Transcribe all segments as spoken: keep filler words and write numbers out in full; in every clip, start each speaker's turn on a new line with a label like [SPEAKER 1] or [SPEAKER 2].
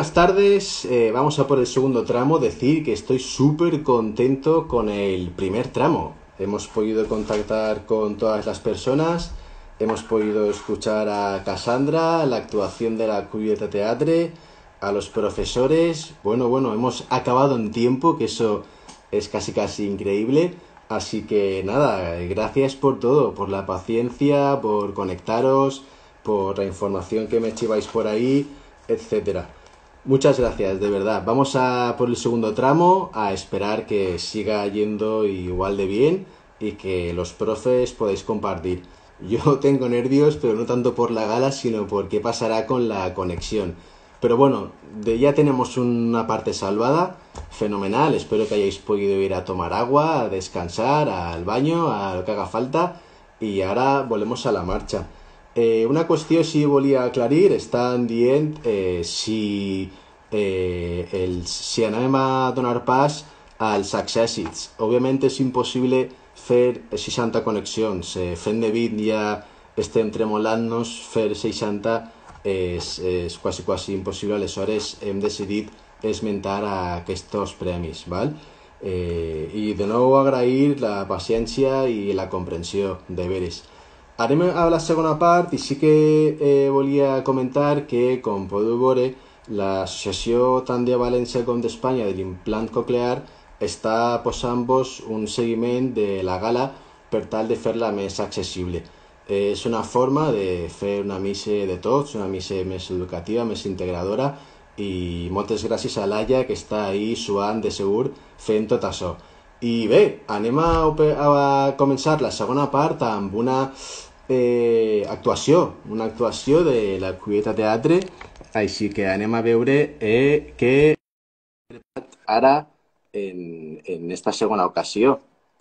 [SPEAKER 1] Buenas tardes, eh, vamos a por el segundo tramo. Decir que estoy súper contento con el primer tramo. Hemos podido contactar con todas las personas, hemos podido escuchar a Cassandra, la actuación de la Cubierta Teatre, a los profesores. Bueno, bueno, hemos acabado en tiempo, que eso es casi casi increíble. Así que nada, gracias por todo, por la paciencia, por conectaros, por la información que me chiváis por ahí, etcétera. Muchas gracias, de verdad. Vamos a por el segundo tramo, a esperar que siga yendo igual de bien y que los profes podáis compartir. Yo tengo nervios, pero no tanto por la gala, sino por qué pasará con la conexión. Pero bueno, de, ya tenemos una parte salvada, fenomenal. Espero que hayáis podido ir a tomar agua, a descansar, al baño, a lo que haga falta. Y ahora volvemos a la marcha. Eh, una qüestió si volia aclarir, estan dient eh, si, eh, el, si anem a donar pas als accèssits. Òbviament és impossible fer seixanta connexions. Eh, fent de vint ja estem tremolant-nos, fer seixanta és, és quasi, quasi impossible. Aleshores hem decidit esmentar aquests premis. Val? Eh, I de nou agrair la paciència i la comprensió, de veres. Anem a la segona part i sí que eh, volia comentar que, com podeu veure, l'associació tant de València com d'Espanya de l'implant coclear està posant-vos un seguiment de la gala per tal de fer-la més accessible. Eh, és una forma de fer una missa de tots, una missa més educativa, més integradora, i moltes gràcies a Laia, que està ahí suant de segur fent tot això. I bé, anem a, a començar la segona part amb una eh, actuació, una actuació de la Cubierta Teatre, així que anem a veure eh, què ara en, en esta segona ocasió.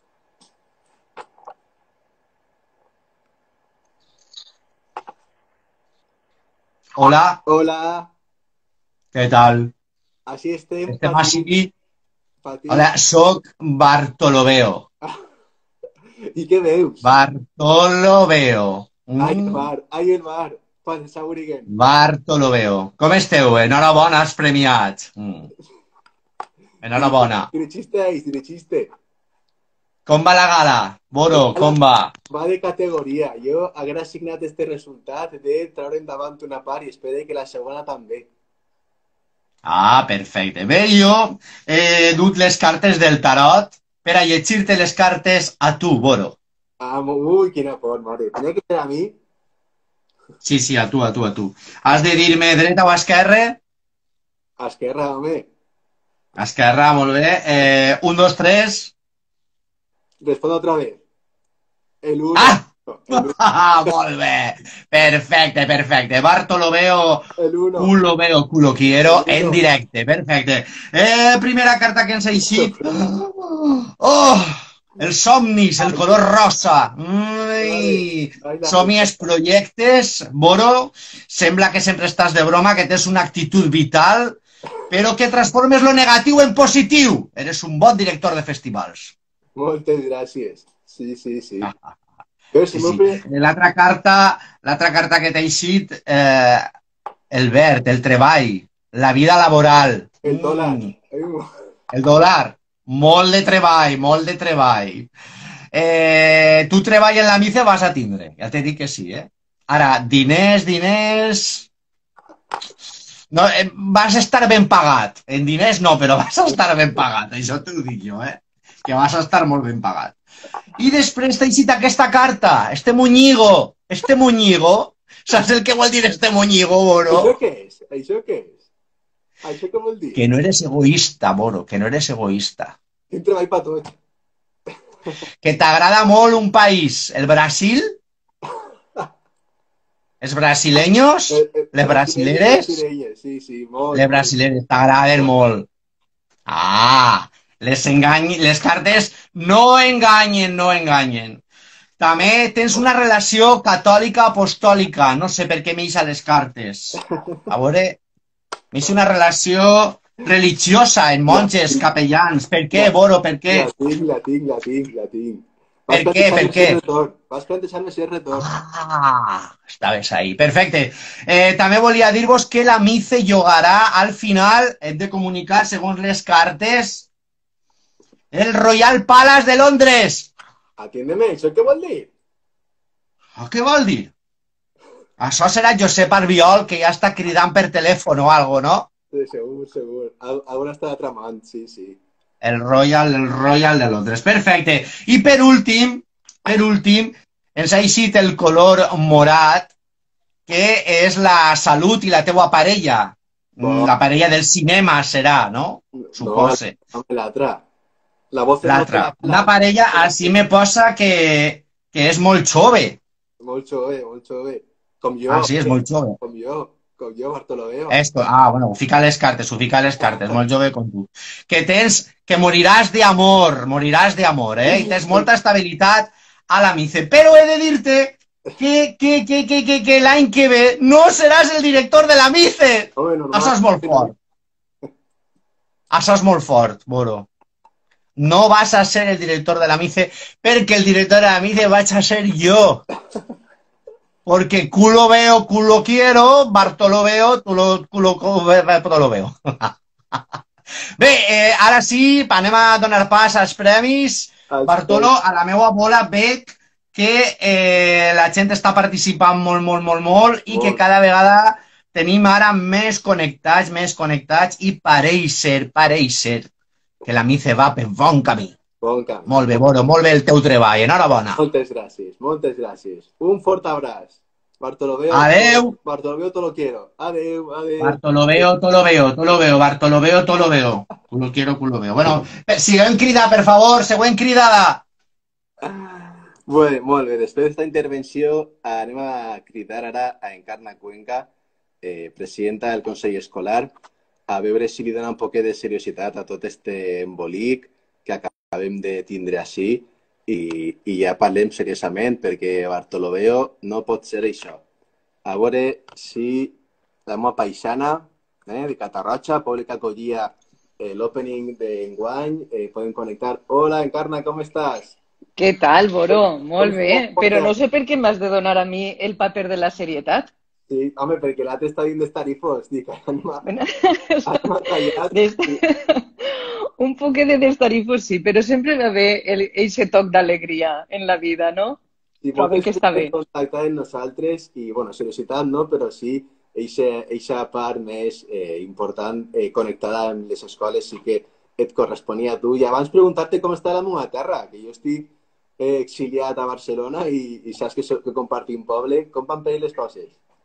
[SPEAKER 2] Hola,
[SPEAKER 1] Hola,
[SPEAKER 2] què tal?
[SPEAKER 1] així estem,
[SPEAKER 2] Estem
[SPEAKER 1] Patí.
[SPEAKER 2] així.
[SPEAKER 1] Patí.
[SPEAKER 2] Hola, soc Bartolomeo.
[SPEAKER 1] I què veus?
[SPEAKER 2] Bartolomeo.
[SPEAKER 1] Ai, el
[SPEAKER 2] Mm,
[SPEAKER 1] mar, ai, el mar. Quan s'auriguen.
[SPEAKER 2] Bartolomeo. Com esteu? Enhorabona, els premiats. Mm, enhorabona.
[SPEAKER 1] Tiene chiste ahí, tiene chiste.
[SPEAKER 2] Com va la gala? Boro, com va?
[SPEAKER 1] Va de categoria. Jo haguera assignat este resultat de treure endavant una part i espero que la segona també.
[SPEAKER 2] Ah, perfecte. Bé, jo he dut les cartes del tarot per a llegir-te les cartes a tu, Boro.
[SPEAKER 1] Ah, ui, quina por, mare. Tenia que ser a mi?
[SPEAKER 2] Sí, sí, a tu, a tu, a tu. Has de dir-me dreta o esquerra?
[SPEAKER 1] Esquerra, home.
[SPEAKER 2] Esquerra, molt bé. Eh, un, dos, tres...
[SPEAKER 1] Respondo otra vez. El uno.
[SPEAKER 2] Ah!
[SPEAKER 1] El uno.
[SPEAKER 2] Ah, molt bé. Perfecte, perfecte. Bartolomeo,
[SPEAKER 1] El uno.
[SPEAKER 2] culo veo, culo quiero,
[SPEAKER 1] El uno.
[SPEAKER 2] en directe. Perfecte. Eh, primera carta que ens ha eixit. Oh! Els somnis, el color rosa. Ui! Somies, projectes. Boro, sembla que sempre estàs de broma, que tens una actitud vital, però que transformes lo negatiu en positiu. Eres un bon director de festivals.
[SPEAKER 1] Moltes gràcies. Sí, sí, sí.
[SPEAKER 2] Ah, ah.
[SPEAKER 1] Però
[SPEAKER 2] Sí,
[SPEAKER 1] si
[SPEAKER 2] sí.
[SPEAKER 1] sempre...
[SPEAKER 2] L'altra carta, l'altra carta que t'ha eixit, eh, el verd, el treball, la vida laboral.
[SPEAKER 1] El dòlar.
[SPEAKER 2] Mm,
[SPEAKER 1] Ai,
[SPEAKER 2] el dòlar. Molt de treball, molt de treball. Eh, tu treball en la mice vas a tindre, ja t'he dit que sí, eh? Ara, diners, diners... No, eh, vas estar ben pagat. En diners no, però vas estar ben pagat. Això t'ho dic jo, eh? Que vas estar molt ben pagat. I després t'ha eixit aquesta carta, este muñigo, este muñigo. Saps el que vol dir este muñigo, Boro?
[SPEAKER 1] Això què és? Això què és? Això què vol dir?
[SPEAKER 2] Que no eres egoísta, Boro, que no eres egoísta.
[SPEAKER 1] Un treball per tots.
[SPEAKER 2] Que t'agrada molt un país, el Brasil? Els brasileños?
[SPEAKER 1] Eh, eh,
[SPEAKER 2] Les brasileres?
[SPEAKER 1] brasileres, sí, sí, molt.
[SPEAKER 2] Les brasileres t'agraden molt. Ah, les, engany... les cartes no enganyen, no enganyen. També tens una relació catòlica-apostòlica. No sé per què m'eix a les cartes. A veure, m'eix una relació religiosa en monges, capellans. Per què, Boro, per què?
[SPEAKER 1] La tinc, la tinc, la tinc, la tinc.
[SPEAKER 2] Per què, per què?
[SPEAKER 1] Vas plantejar-me si és retorn.
[SPEAKER 2] Ah, estaves ahí. Perfecte. Eh, també volia dir-vos que la Mice jugarà al final, hem de comunicar segons les cartes, el Royal Palace de Londres.
[SPEAKER 1] Atiéndeme, ¿eso qué vol dir?
[SPEAKER 2] Oh, què vol dir? Això serà Josep Albiol, que ja està cridant per telèfon o algo, no?
[SPEAKER 1] Sí, segur, segur. Alguna està tramant, sí, sí.
[SPEAKER 2] El Royal, el Royal de Londres. Perfecte. I per últim, per últim, ens ha eixit el color morat, que és la Salut i la teua parella.
[SPEAKER 1] Bon.
[SPEAKER 2] La parella del cinema serà, no? Supose.
[SPEAKER 1] No, l'altra. La voz
[SPEAKER 2] L'altra. Una parella, així me posa que, que és molt jove.
[SPEAKER 1] Molt jove, molt jove. Com jo.
[SPEAKER 2] Ah, sí, és molt jove.
[SPEAKER 1] Com jo. Com jo, Bartolomeo.
[SPEAKER 2] Esto, ah, bueno, ho fica a les cartes, ho fica a les cartes, molt jove com tu. Que tens, que moriràs d'amor, moriràs d'amor, eh? I tens molta estabilitat a la Mice. Però he de dir-te que, que, que, que, que, que l'any que ve no seràs el director de la Mice.
[SPEAKER 1] Home, normal.
[SPEAKER 2] Això és molt fort. Això és molt fort, Boro. No vas a ser el director de la Mice perquè el director de la Mice vaig a ser jo. Porque culo veo, culo quiero, Bartolo veo, tu lo, culo, culo veo. Bé, eh, ara sí, anem a donar pas als premis. Bartolo, a la meva bola veig que eh, la gent està participant molt, molt, molt, molt i que cada vegada tenim ara més connectats, més connectats i pareix ser, pareix ser que la Mice va per bon camí.
[SPEAKER 1] Bon camí.
[SPEAKER 2] Molt bé, Boro, molt bé el teu treball, enhorabona.
[SPEAKER 1] Moltes gràcies, moltes gràcies. Un fort abraç. Bartolomeo.
[SPEAKER 2] Adeu.
[SPEAKER 1] Bartolomeo, te lo quiero. Adeu, adeu.
[SPEAKER 2] Bartolomeo, te lo veo, te lo veo. Bartolomeo, te lo veo. Culo quiero, culo veo. Bueno, siguem crida, per favor, següent cridada.
[SPEAKER 1] Bé, molt bé. Després d'esta intervenció anem a cridar ara a Encarna Cuenca, eh, presidenta del Consell Escolar, a veure si li dona un poquet de seriositat a tot este embolic que acabem de tindre així i, i ja parlem seriosament perquè Bartolomeo no pot ser això. A veure si la meva paisana eh, de Catarroja, poble que acollia eh, l'opening d'enguany, eh, podem connectar. Hola, Encarna, com estàs?
[SPEAKER 3] Què tal, Boro? Molt bé, però no sé per què m'has de donar a mi el paper de la serietat.
[SPEAKER 1] Sí, home, perquè l'altre està dient d'estarifos, dic, anima,
[SPEAKER 3] Bueno,
[SPEAKER 1] anima callat.
[SPEAKER 3] Des- Un poquet de destarifos sí, però sempre va haver el- eixe toc d'alegria en la vida, no?
[SPEAKER 1] I
[SPEAKER 3] Trobo
[SPEAKER 1] moltes
[SPEAKER 3] que està bé.
[SPEAKER 1] contactar amb nosaltres i, bueno, seriositat no, però sí eixa part més eh, important eh, connectada amb les escoles sí que et corresponia a tu. I abans preguntar-te com està la meva terra, que jo estic eh, exiliat a Barcelona i, i saps que, so, que compartim poble. Com van per les coses?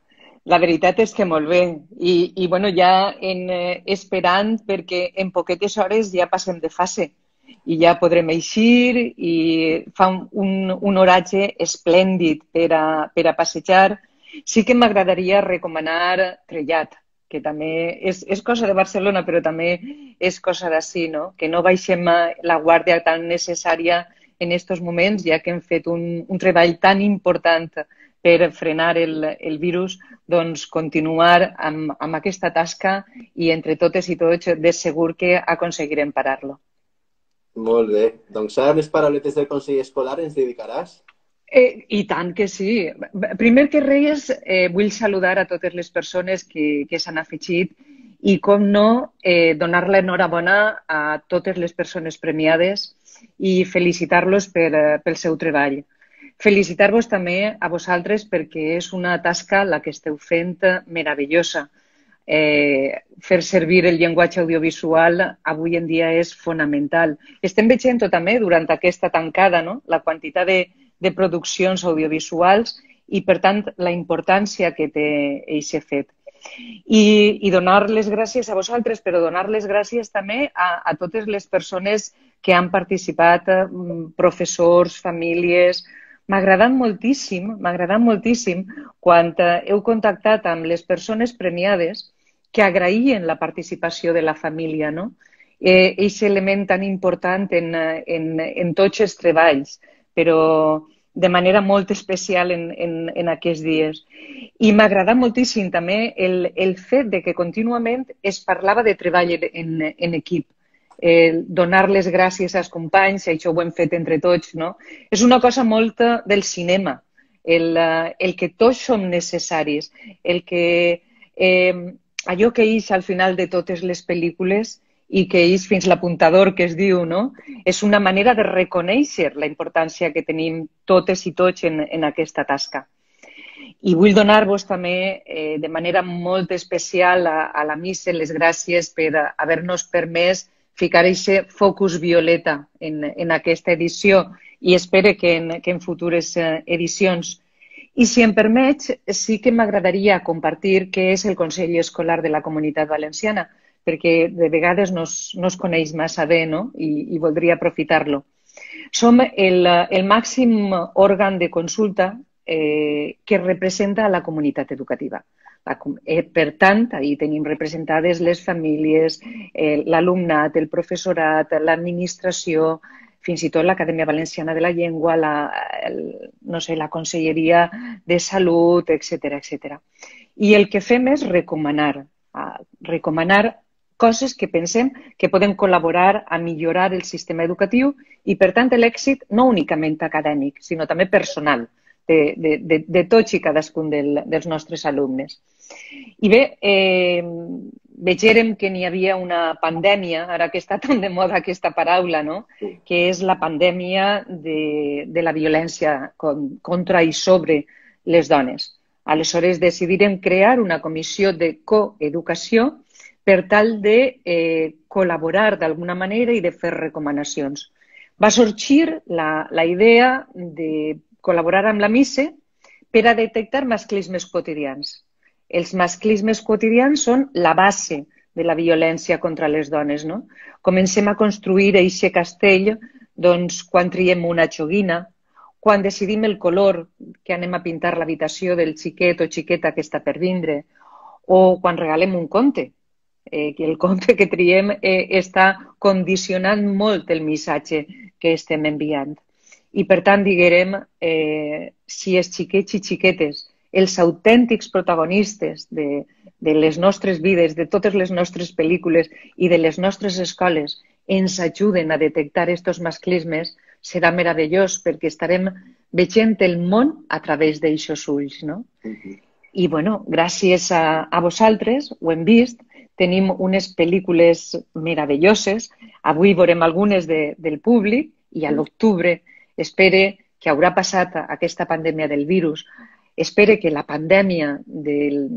[SPEAKER 3] La veritat és que molt bé. I, i bueno, ja en, eh, esperant perquè en poquetes hores ja passem de fase i ja podrem eixir i fa un, un, un oratge esplèndid per a, per a passejar. Sí que m'agradaria recomanar Trellat, que també és, és cosa de Barcelona, però també és cosa d'ací, no? Que no baixem la guàrdia tan necessària en aquests moments, ja que hem fet un, un treball tan important per frenar el, el virus, doncs continuar amb, amb aquesta tasca i entre totes i tots de segur que aconseguirem parar-lo.
[SPEAKER 1] Molt bé. Doncs ara les parauletes del Consell Escolar ens dedicaràs?
[SPEAKER 3] Eh, I tant que sí. Primer que res, eh, vull saludar a totes les persones que, que s'han afegit i, com no, eh, donar l'enhorabona a totes les persones premiades i felicitar-los per, eh, pel seu treball. Felicitar-vos també a vosaltres perquè és una tasca la que esteu fent meravellosa. Eh, fer servir el llenguatge audiovisual avui en dia és fonamental. Estem veient també durant aquesta tancada, no? La quantitat de, de produccions audiovisuals i, per tant, la importància que té aquest fet. I, i donar les gràcies a vosaltres, però donar les gràcies també a, a totes les persones que han participat, professors, famílies. M'ha agradat moltíssim, m'ha agradat moltíssim quan heu contactat amb les persones premiades que agraïen la participació de la família, no? Aquest element tan important en, en, en tots els treballs, però de manera molt especial en, en, en aquests dies. I m'ha agradat moltíssim també el, el fet de que contínuament es parlava de treball en, en equip. eh, donar les gràcies als companys, això ho hem fet entre tots, no? És una cosa molt del cinema, el, el que tots som necessaris, el que eh, allò que ix al final de totes les pel·lícules i que ix fins l'apuntador que es diu, no? És una manera de reconèixer la importància que tenim totes i tots en, en aquesta tasca. I vull donar-vos també eh, de manera molt especial a, a la Missa les gràcies per haver-nos permès ficar aquest focus violeta en, en aquesta edició i espero que en, que en futures eh, edicions. I si em permets, sí que m'agradaria compartir què és el Consell Escolar de la Comunitat Valenciana, perquè de vegades no es, no es coneix massa bé, no? I, i voldria aprofitar-lo. Som el, el màxim òrgan de consulta eh, que representa la comunitat educativa. La, eh, per tant, ahí tenim representades les famílies, eh, l'alumnat, el professorat, l'administració, fins i tot l'Acadèmia Valenciana de la Llengua, la, el, no sé, la Conselleria de Salut, etcètera, etcètera. I el que fem és recomanar, recomanar coses que pensem que poden col·laborar a millorar el sistema educatiu i, per tant, l'èxit no únicament acadèmic, sinó també personal de, de, de, de tots i cadascun del, dels nostres alumnes. I bé, eh, vegérem que n'hi havia una pandèmia, ara que està tan de moda aquesta paraula, no? Que és la pandèmia de, de la violència contra i sobre les dones. Aleshores, decidirem crear una comissió de coeducació per tal de eh, col·laborar d'alguna manera i de fer recomanacions. Va sorgir la, la idea de col·laborar amb la Missa per a detectar masclismes quotidians. Els masclismes quotidians són la base de la violència contra les dones, no? Comencem a construir aquest castell doncs, quan triem una joguina, quan decidim el color que anem a pintar l'habitació del xiquet o xiqueta que està per vindre, o quan regalem un conte, eh, que el conte que triem eh, està condicionant molt el missatge que estem enviant. I, per tant, diguem, eh, si els xiquets i xiquetes, els autèntics protagonistes de, de les nostres vides, de totes les nostres pel·lícules i de les nostres escoles, ens ajuden a detectar aquests masclismes, serà meravellós perquè estarem veient el món a través d'aixos ulls, no? Uh-huh. I, bueno, gràcies a, a vosaltres, ho hem vist, tenim unes pel·lícules meravelloses, avui veurem algunes de, del públic i a l'octubre espere que haurà passat aquesta pandèmia del virus, espere que la pandèmia del,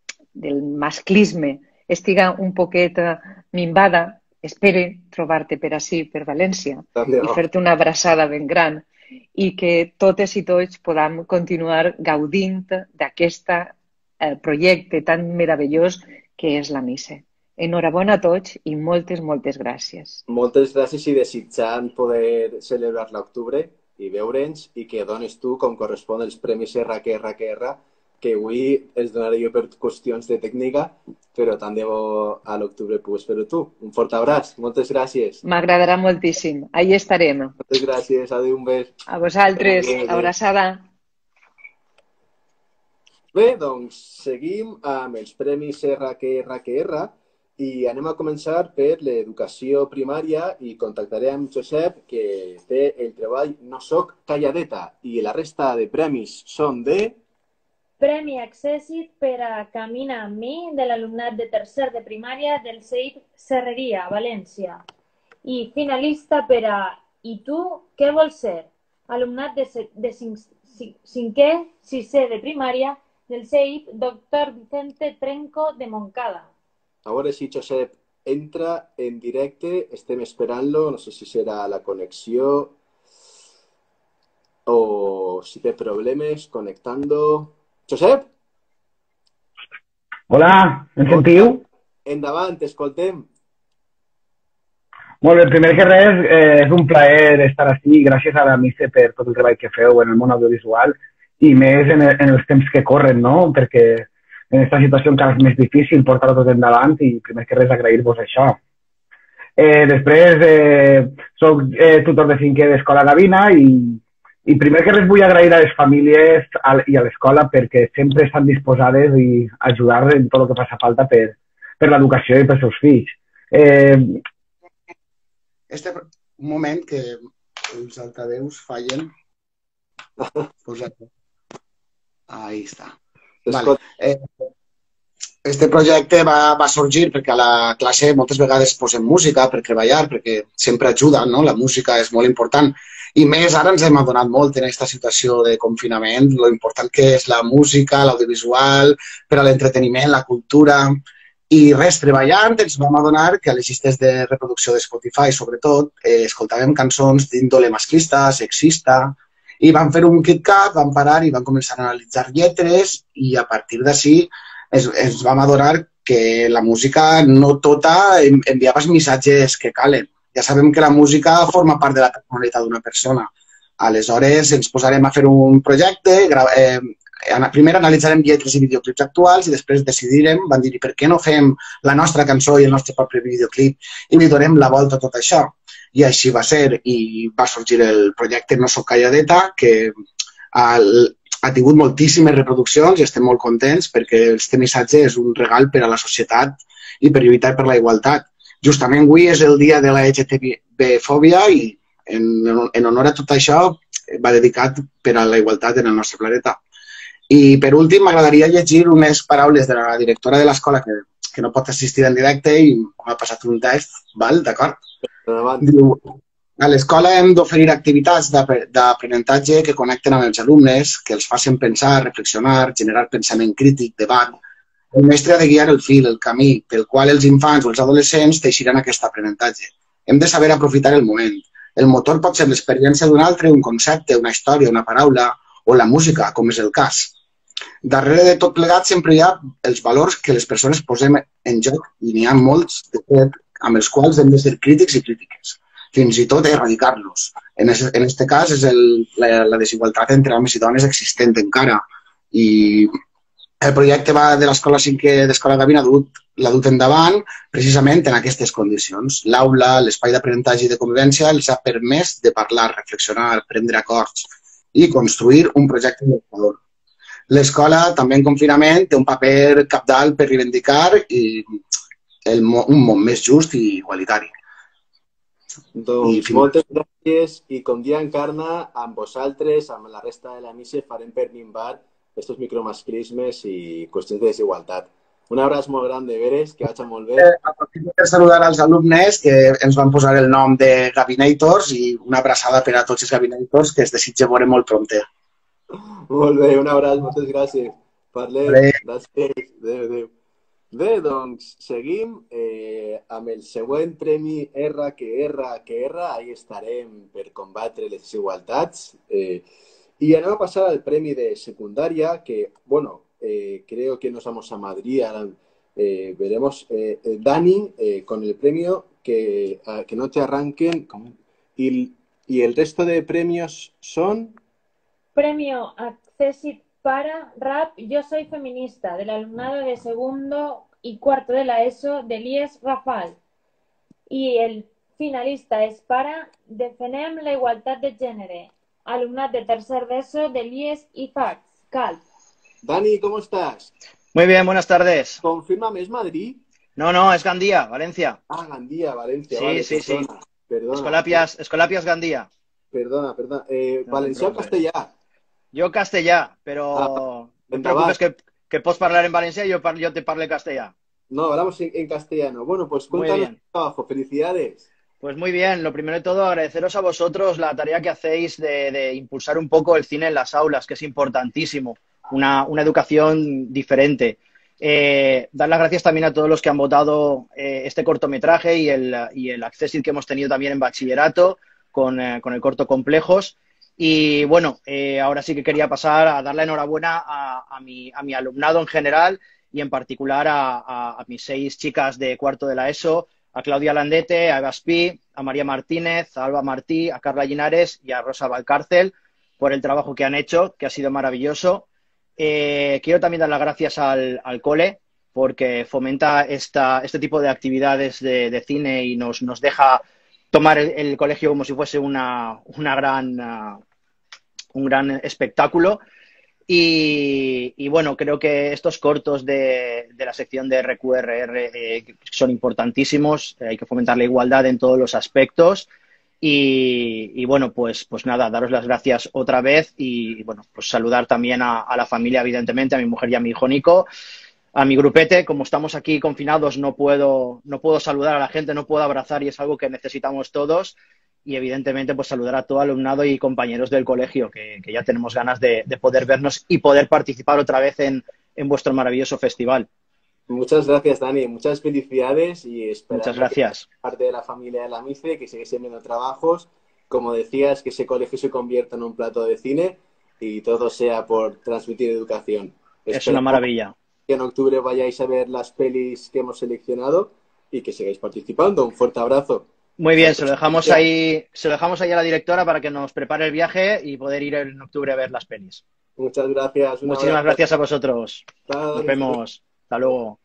[SPEAKER 3] del masclisme estiga un poquet minvada, espere trobar-te per ací, per València, i fer-te una abraçada ben gran i que totes i tots podam continuar gaudint d'aquest eh, projecte tan meravellós que és la Missa. Enhorabona a tots i moltes, moltes gràcies.
[SPEAKER 1] Moltes gràcies i desitjant poder celebrar l'octubre i veure'ns i que dones tu, com correspon, els premis R Q R Q R, que avui els donaré jo per qüestions de tècnica, però tant de bo a l'octubre pugues fer-ho tu. Un fort abraç. Moltes gràcies.
[SPEAKER 3] M'agradarà moltíssim. Ahí estarem.
[SPEAKER 1] Moltes gràcies. Adéu, un bes.
[SPEAKER 3] A vosaltres. Abraçada.
[SPEAKER 1] Bé, doncs seguim amb els premis R Q R Q R i anem a començar per l'educació primària i contactaré amb Josep, que té el treball No soc calladeta, i la resta de premis són de...
[SPEAKER 4] Premi Accèssit per a Camina amb mi de l'alumnat de tercer de primària del C I P Serreria, València. I finalista per a I tu què vols ser? Alumnat de, de cinc, cinquè, sisè de primària del C I P Doctor Vicente Trenco de Montcada.
[SPEAKER 1] A veure si Josep entra en directe, estem esperant-lo, no sé si serà la connexió o si té problemes connectant-lo. Josep?
[SPEAKER 5] Hola, em sentiu?
[SPEAKER 1] Endavant, t'escoltem.
[SPEAKER 5] Molt bé, primer que res, eh, és un plaer estar així, gràcies a la Missa per tot el treball que feu en el món audiovisual i més en, el, en els temps que corren, no? Perquè en aquesta situació encara és més difícil portar-ho tot endavant i primer que res agrair-vos això. Eh, després, eh, soc eh, tutor de cinquè d'Escola Gavina i, i primer que res vull agrair a les famílies i a l'escola perquè sempre estan disposades i ajudar en tot el que faci falta per, per l'educació i pels seus fills. Eh,
[SPEAKER 6] Este, un moment que els altaveus fallen. Pues, ahí està. Vale. Eh, este projecte va, va sorgir perquè a la classe moltes vegades posem música per treballar, perquè sempre ajuda, no? La música és molt important. I més ara ens hem adonat molt en aquesta situació de confinament, lo important que és la música, l'audiovisual, per a l'entreteniment, la cultura. I res, treballant ens vam adonar que a les llistes de reproducció de Spotify, sobretot, eh, escoltàvem cançons d'índole masclista, sexista, i vam fer un KitKat, vam parar i vam començar a analitzar lletres i a partir d'ací ens, ens vam adonar que la música no tota enviava els missatges que calen. Ja sabem que la música forma part de la personalitat d'una persona. Aleshores ens posarem a fer un projecte, eh, primer analitzarem lletres i videoclips actuals i després decidirem, van dir, per què no fem la nostra cançó i el nostre propi videoclip i li donem la volta a tot això. I així va ser i va sorgir el projecte No Soc Calladeta, que el, ha tingut moltíssimes reproduccions i estem molt contents perquè este missatge és un regal per a la societat i per lluitar per la igualtat. Justament avui és el dia de la L G T B-fòbia i en, en honor a tot això va dedicat per a la igualtat en el nostre planeta. I per últim m'agradaria llegir unes paraules de la directora de l'escola que, que no pot assistir en directe i m'ha passat un test, val? D'acord? Diu, a l'escola hem d'oferir activitats d'aprenentatge que connecten amb els alumnes, que els facin pensar, reflexionar, generar pensament crític, debat. El mestre ha de guiar el fil, el camí, pel qual els infants o els adolescents teixiran aquest aprenentatge. Hem de saber aprofitar el moment. El motor pot ser l'experiència d'un altre, un concepte, una història, una paraula o la música, com és el cas. Darrere de tot plegat sempre hi ha els valors que les persones posem en joc i n'hi ha molts, de fet, amb els quals hem de ser crítics i crítiques, fins i tot erradicar-los. En aquest cas és el, la, la desigualtat entre homes i dones existent encara. I el projecte va de l'escola cinquè d'Escola Gavina l'ha dut endavant precisament en aquestes condicions. L'aula, l'espai d'aprenentatge i de convivència els ha permès de parlar, reflexionar, prendre acords i construir un projecte innovador. L'escola, també en confinament, té un paper cabdal per reivindicar i el, un món més just i igualitari.
[SPEAKER 1] Doncs moltes gràcies i com dia encarna, amb vosaltres, amb la resta de la missa, farem per minvar aquests micromasclismes i qüestions de desigualtat. Un abraç molt gran de veres, que vagi molt bé.
[SPEAKER 6] Aprofito per saludar als alumnes que ens van posar el nom de Gavinators i una abraçada per a tots els Gavinators que es desitja veure molt prompte.
[SPEAKER 1] Molt bé, un abraç, moltes gràcies. Parlem, gràcies. Adéu, adéu. Bé, doncs, seguim eh, amb el següent premi R que R que R, ahí estarem per combatre les desigualtats. Eh, y anem a pasar al premi de secundaria, que, bueno, eh, creo que nos vamos a Madrid, ahora eh, veremos. Eh, eh, Dani, eh, con el premio que, uh, que no te arranquen, y, y el resto de premios son...
[SPEAKER 4] Premio Accessit para Rap Yo Soy Feminista, del alumnado de segundo y cuarto de la ESO del I E S Rafal. Y el finalista es para Defenem la igualtat de gènere, alumnat de tercer d'ESO del I E S I F A C, Calp.
[SPEAKER 1] Dani, ¿cómo estás?
[SPEAKER 7] Muy bien, buenas tardes.
[SPEAKER 1] Confírmame, ¿es Madrid?
[SPEAKER 7] No, no, es Gandía, Valencia.
[SPEAKER 1] Ah, Gandía, Valencia.
[SPEAKER 7] Sí,
[SPEAKER 1] vale,
[SPEAKER 7] sí,
[SPEAKER 1] perdona,
[SPEAKER 7] sí.
[SPEAKER 1] Perdona.
[SPEAKER 7] Escolapias, Escolapias Gandía.
[SPEAKER 1] Perdona, perdona. Eh,
[SPEAKER 7] No,
[SPEAKER 1] Valencià o
[SPEAKER 7] no,
[SPEAKER 1] castellà?
[SPEAKER 7] Jo castellà, però
[SPEAKER 1] Ah,
[SPEAKER 7] no et
[SPEAKER 1] endavant.
[SPEAKER 7] preocupes que, que pots parlar en valencià y yo, par- yo te parle castellà.
[SPEAKER 1] No, hablamos en, en castellano. Bueno, pues
[SPEAKER 7] Muy
[SPEAKER 1] cuéntanos
[SPEAKER 7] bien.
[SPEAKER 1] tu trabajo. Felicidades.
[SPEAKER 7] Pues muy bien, lo primero de todo agradeceros a vosotros la tarea que hacéis de, de impulsar un poco el cine en las aulas, que es importantísimo, una, una educación diferente. Eh, dar las gracias también a todos los que han votado eh, este cortometraje y el, y el Accessit que hemos tenido también en bachillerato con, eh, con el corto Complejos. Y bueno, eh, ahora sí que quería pasar a dar la enhorabuena a, a, mi, a mi alumnado en general y en particular a, a, a mis seis chicas de cuarto de la ESO, a Claudia Landete, a Eva Espí, a María Martínez, a Alba Martí, a Carla Linares y a Rosa Valcárcel por el trabajo que han hecho, que ha sido maravilloso. Eh, quiero también dar las gracias al, al cole porque fomenta esta, este tipo de actividades de, de cine y nos, nos deja tomar el, el colegio como si fuese una, una gran, uh, un gran espectáculo. Y, y bueno, creo que estos cortos de, de la sección de R Q R R eh, son importantísimos. Eh, hay que fomentar la igualdad en todos los aspectos. Y, y bueno, pues, pues nada, daros las gracias otra vez y bueno, pues saludar también a, a la familia, evidentemente, a mi mujer y a mi hijo Nico, a mi grupete. Como estamos aquí confinados, no puedo, no puedo saludar a la gente, no puedo abrazar y es algo que necesitamos todos. Y evidentemente pues saludar a todo alumnado y compañeros del colegio, que, que ya tenemos ganas de, de poder vernos y poder participar otra vez en, en vuestro maravilloso festival.
[SPEAKER 1] Muchas gracias, Dani. Muchas felicidades y espero
[SPEAKER 7] Muchas gracias.
[SPEAKER 1] que parte de la familia de la MICE, que sigáis enviando trabajos. Como decías, que ese colegio se convierta en un plato de cine y todo sea por transmitir educación.
[SPEAKER 7] Es
[SPEAKER 1] Espero
[SPEAKER 7] una maravilla.
[SPEAKER 1] Que en octubre vayáis a ver las pelis que hemos seleccionado y que sigáis participando. Un fuerte abrazo.
[SPEAKER 7] Muy bien, se lo dejamos ahí, se lo dejamos ahí a la directora para que nos prepare el viaje y poder ir en octubre a ver las pelis.
[SPEAKER 1] Muchas gracias.
[SPEAKER 7] Muchísimas gracias a vosotros.
[SPEAKER 1] Bye.
[SPEAKER 7] Nos vemos. Hasta luego.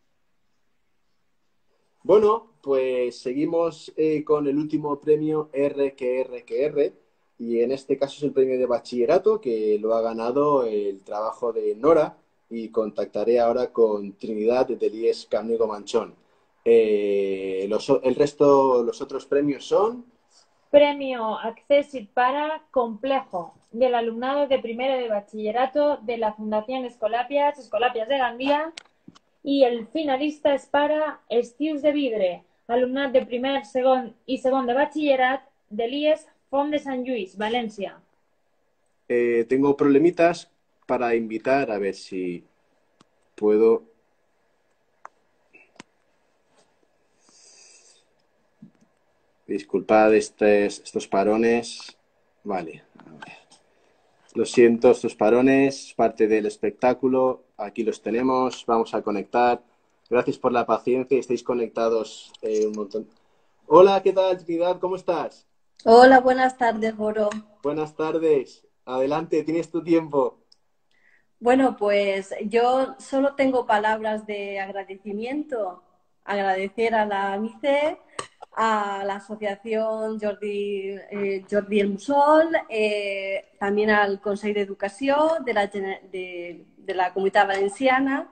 [SPEAKER 1] Bueno, pues seguimos eh, con el último premio R Q R Q R y en este caso es el premio de bachillerato que lo ha ganado el trabajo de Nora y contactaré ahora con Trinidad de Delies Camnigo Manchón. Eh, los, el resto, los otros premios son...
[SPEAKER 4] Premio Accessit para Complejo del alumnado de primero de bachillerato de la Fundación Escolapias, Escolapias de Gandía, y el finalista es para Estius de Vidre, alumnat de primer, segon i segon de batxillerat de l'I E S Font de Sant Lluís, València.
[SPEAKER 1] Eh, tengo problemitas para invitar, a ver si puedo... Disculpad estos, estos parones. Vale. A ver. Lo siento, estos parones, parte del espectáculo. Aquí los tenemos. Vamos a conectar. Gracias por la paciencia. Estáis conectados eh, un montón. Hola, ¿qué tal, Trinidad? ¿Cómo estás?
[SPEAKER 8] Hola, buenas tardes, Goro.
[SPEAKER 1] Buenas tardes. Adelante, tienes tu tiempo.
[SPEAKER 8] Bueno, pues yo solo tengo palabras de agradecimiento. Agradecer a la MICE, a la Asociación Jordi, eh, Jordi el Mussol, eh, también al Consell d'Educació de la, de, de la Comunitat Valenciana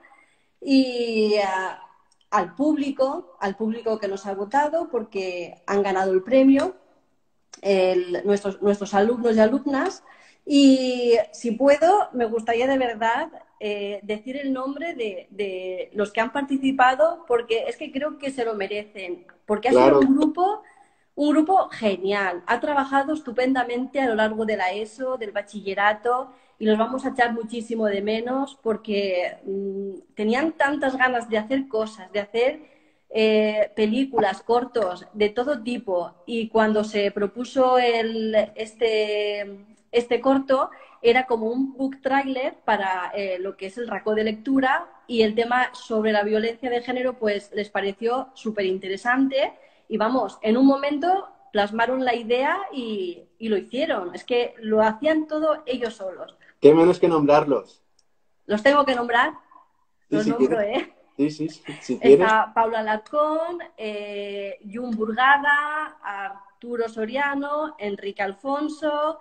[SPEAKER 8] y a, al público, al público que nos ha votado porque han ganado el premio, el, nuestros, nuestros alumnos y alumnas. Y si puedo, me gustaría de verdad eh, decir el nombre de, de los que han participado, porque es que creo que se lo merecen, porque ha
[SPEAKER 1] Claro.
[SPEAKER 8] sido un grupo, un grupo genial. Ha trabajado estupendamente a lo largo de la ESO, del bachillerato, y los vamos a echar muchísimo de menos porque mmm, tenían tantas ganas de hacer cosas, de hacer eh, películas, cortos, de todo tipo. Y cuando se propuso el, este... Este corto era como un book trailer para eh, lo que es el racó de lectura y el tema sobre la violencia de género pues les pareció súper interesante y vamos, en un momento plasmaron la idea y, y lo hicieron. Es que lo hacían todo ellos solos.
[SPEAKER 1] ¿Qué menos que nombrarlos?
[SPEAKER 8] ¿Los tengo que nombrar?
[SPEAKER 1] Sí,
[SPEAKER 8] Los
[SPEAKER 1] si
[SPEAKER 8] nombro,
[SPEAKER 1] quieres.
[SPEAKER 8] ¿eh?
[SPEAKER 1] Sí, sí, sí. Si quieres.
[SPEAKER 8] Está Paula Larcón, eh, Jun Burgada, Arturo Soriano, Enrique Alfonso...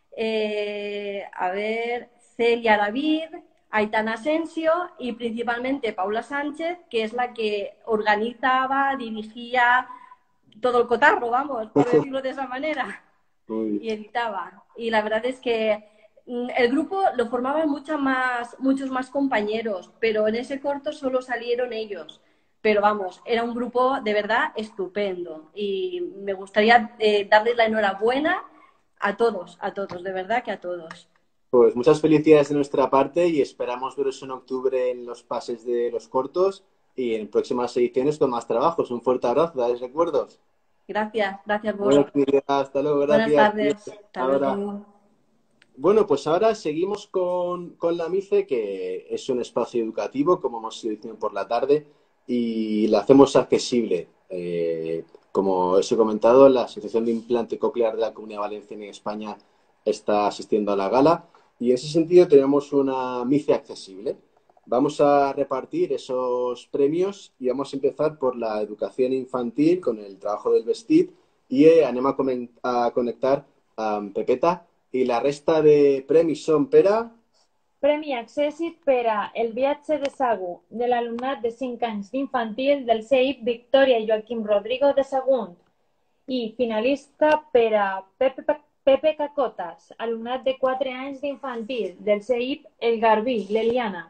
[SPEAKER 8] Eh, a ver, Celia David, Aitana Asensio y principalmente Paula Sánchez, que es la que organizaba, dirigía todo el cotarro, vamos, por decirlo de esa manera, y editaba. Y la verdad es que el grupo lo formaban muchas más, muchos más compañeros, pero en ese corto solo salieron ellos. Pero vamos, era un grupo de verdad estupendo y me gustaría eh, darles la enhorabuena a todos, a todos, de verdad que a todos.
[SPEAKER 1] Pues muchas felicidades de nuestra parte y esperamos veros en octubre en los pases de los cortos y en próximas ediciones con más trabajos. Un fuerte abrazo, dale recuerdos.
[SPEAKER 8] Gracias, gracias Boro.
[SPEAKER 1] Bueno, hasta luego, gracias.
[SPEAKER 8] Buenas tardes. Hasta
[SPEAKER 1] ahora.
[SPEAKER 8] luego.
[SPEAKER 1] Bueno, pues ahora seguimos con, con la MICE, que es un espacio educativo, como hemos ido diciendo por la tarde, y la hacemos accesible. Eh, Como os he comentado, la Asociación de Implante Coclear de la Comunidad Valenciana y España está asistiendo a la gala y en ese sentido tenemos una MICE accesible. Vamos a repartir esos premios y vamos a empezar por la educación infantil con el trabajo del vestit i eh, anem a, a connectar amb Pepeta i la resta de premis són per a...
[SPEAKER 4] Premi Accessit per a El viatge de Sagu, de l'alumnat de cinc anys d'infantil del C I P Victòria Joaquim Rodrigo de Sagunt. I finalista per a Pepe, Pepe Cacotas, alumnat de quatre anys d'infantil del C I P El Garbí, l'Eliana.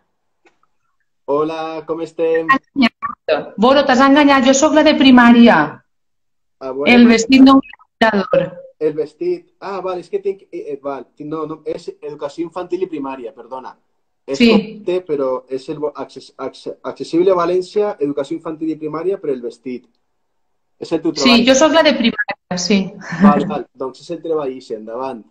[SPEAKER 1] Hola, com estem?
[SPEAKER 9] Boro, t'has enganyat, jo sóc la de primària.
[SPEAKER 1] Ah, bueno,
[SPEAKER 9] el vestit no mirador.
[SPEAKER 1] El vestit... Ah, vale, és que tinc... Eh, val, no, no, és educació infantil i primària, perdona. És
[SPEAKER 9] sí.
[SPEAKER 1] correcte, però és el access, access, accessible a València, educació infantil i primària per el vestit. És el teu treball?
[SPEAKER 9] Sí, jo sóc la de primària, sí.
[SPEAKER 1] Val, val, doncs és el treball, endavant.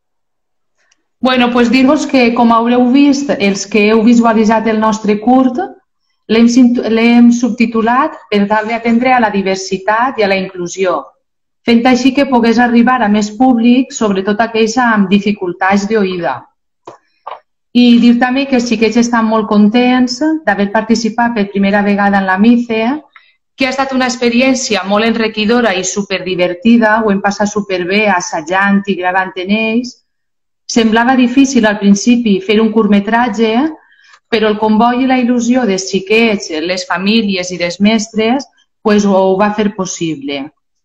[SPEAKER 9] Bueno, pues dir-vos que, com haureu vist, els que heu visualitzat el nostre curt, l'hem subtitulat per tal d'atendre a la diversitat i a la inclusió, fent així que pogués arribar a més públic, sobretot aquells amb dificultats d'oïda. I dir també que els xiquets estan molt contents d'haver participat per primera vegada en la MICE, que ha estat una experiència molt enriquidora i superdivertida, ho hem passat superbé assajant i gravant en ells. Semblava difícil al principi fer un curtmetratge, però el comboi i la il·lusió dels xiquets, les famílies i dels mestres pues, ho va fer possible.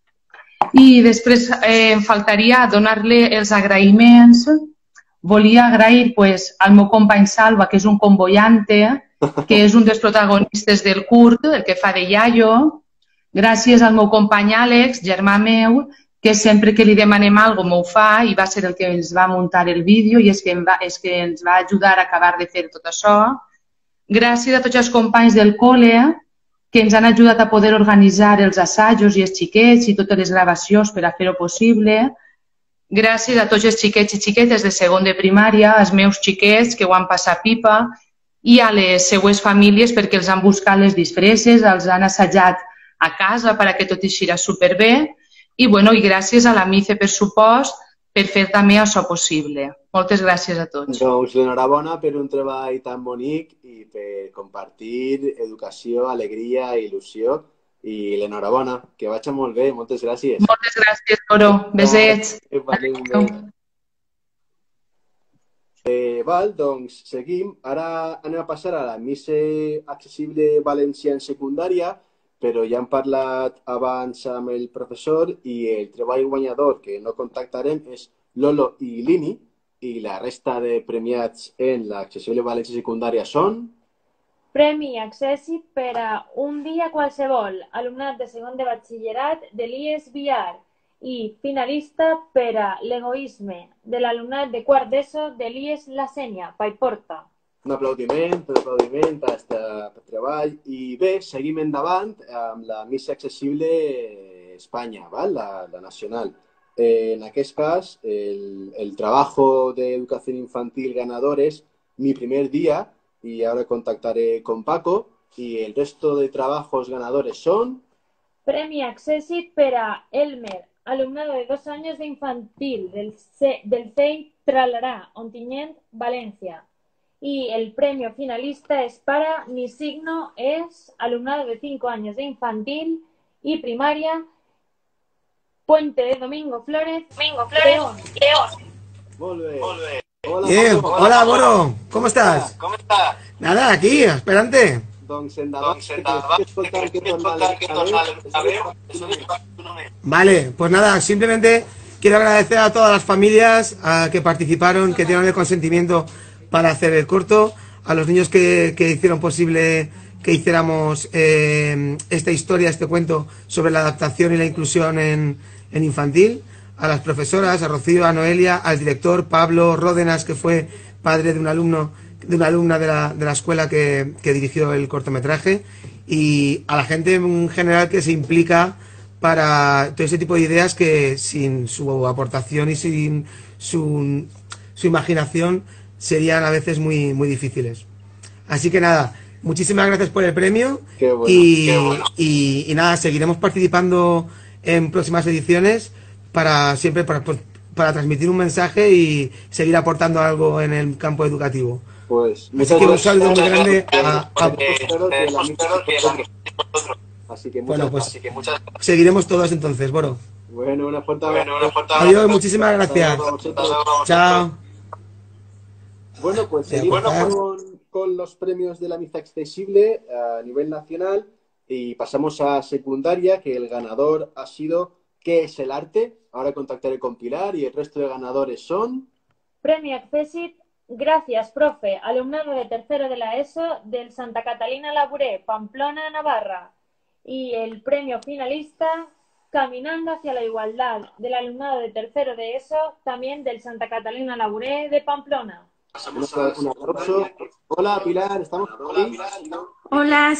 [SPEAKER 9] I després eh, em faltaria donar-li els agraïments. Volia agrair pues, al meu company Salva, que és un convoiante, que és un dels protagonistes del curt, el que fa de iaio. Gràcies al meu company Àlex, germà meu, que sempre que li demanem alguna cosa m'ho fa i va ser el que ens va muntar el vídeo i és que, va, és que ens va ajudar a acabar de fer tot això. Gràcies a tots els companys del col·le que ens han ajudat a poder organitzar els assajos i els xiquets i totes les gravacions per a fer-ho possible. Gràcies a tots els xiquets i xiquetes de segon de primària, als meus xiquets que ho han passat pipa i a les seues famílies perquè els han buscat les disfresses, els han assajat a casa perquè tot eixirà superbé. I, bueno, i gràcies a la MICE, per supost, per fer també això possible. Moltes gràcies a tots.
[SPEAKER 1] Doncs l'enhorabona per un treball tan bonic i per compartir educació, alegria i il·lusió. I l'enhorabona, que vagi molt bé. Moltes gràcies.
[SPEAKER 9] Moltes gràcies, Boro. Besets.
[SPEAKER 1] Adéu. Eh, val, doncs seguim. Ara anem a passar a la MICE Accessible València en secundària, però ja hem parlat abans amb el professor i el treball guanyador que no contactarem és Lolo i Lini i la resta de premiats en l'Accessible València secundària són...
[SPEAKER 4] Premi Accessit per a un dia qualsevol, alumnat de segon de batxillerat de l'I E S V I A R i finalista per a l'egoisme de l'alumnat de quart d'ESO de l'I E S La Sénia, Paiporta.
[SPEAKER 1] Un aplaudiment, un aplaudiment per aquest treball. I bé, seguim endavant amb la MICE Accessible Espanya, ¿vale? la, la nacional. Eh, en aquest cas, el, el trabajo de educación infantil ganador es Mi Primer Día y ahora contactaré con Paco y el resto de trabajos ganadores son...
[SPEAKER 4] Premi Accessit per a Elmer, alumnado de dos años de infantil del, C, del C E I Tralará, Ontinyent, Valencia. Y el premio finalista es para Mi Signo, es alumnado de cinco años de infantil y primaria, Puente de Domingo Flores, Domingo Flores, León.
[SPEAKER 1] Muy bien. Muy bien. Hola,
[SPEAKER 10] Bien.
[SPEAKER 1] Paco.
[SPEAKER 10] Hola, Boro. ¿Cómo estás?
[SPEAKER 7] ¿Cómo estás?
[SPEAKER 10] Nada, aquí, esperante.
[SPEAKER 1] Doncs endavant, que escoltar que
[SPEAKER 10] Vale, pues nada, simplemente quiero agradecer a todas las familias a que participaron, que dieron el consentimiento para hacer el corto, a los niños que, que hicieron posible que hiciéramos eh, esta historia, este cuento sobre la adaptación y la inclusión en, en infantil, a las profesoras, a Rocío, a Noelia, al director Pablo Ródenas, que fue padre de un alumno, de una alumna de la, de la escuela que, que dirigió el cortometraje, y a la gente en general que se implica para todo ese tipo de ideas que sin su aportación y sin su, su imaginación serían a veces muy, muy difíciles. Así que nada, muchísimas gracias por el premio.
[SPEAKER 1] Qué bueno,
[SPEAKER 10] y,
[SPEAKER 1] qué bueno.
[SPEAKER 10] Y, y nada, seguiremos participando en próximas ediciones para siempre para, para transmitir un mensaje y seguir aportando algo en el campo educativo.
[SPEAKER 1] Pues
[SPEAKER 10] así que un saludo muy grande a, a...
[SPEAKER 1] Así que muchas,
[SPEAKER 10] bueno, pues
[SPEAKER 1] así que muchas...
[SPEAKER 10] seguiremos todos entonces, Boro.
[SPEAKER 1] Bueno, una fuerte
[SPEAKER 10] bueno, una fuerte adiós, muchísimas gracias. Chao.
[SPEAKER 1] Bueno, pues seguimos con, con los premios de la Miza Accesible a nivel nacional y pasamos a secundaria, que el ganador ha sido ¿Qué es el arte? Ahora contactaré con Pilar y el resto de ganadores son...
[SPEAKER 4] Premio Accessit, gracias, profe, alumnado de tercero de la ESO del Santa Catalina Labouré, Pamplona, Navarra. Y el premio finalista, Caminando hacia la igualdad, del alumnado de tercero de ESO, también del Santa Catalina Labouré de Pamplona.
[SPEAKER 1] Un aplauso. Hola, Pilar, ¿estamos por ahí?
[SPEAKER 11] Hola.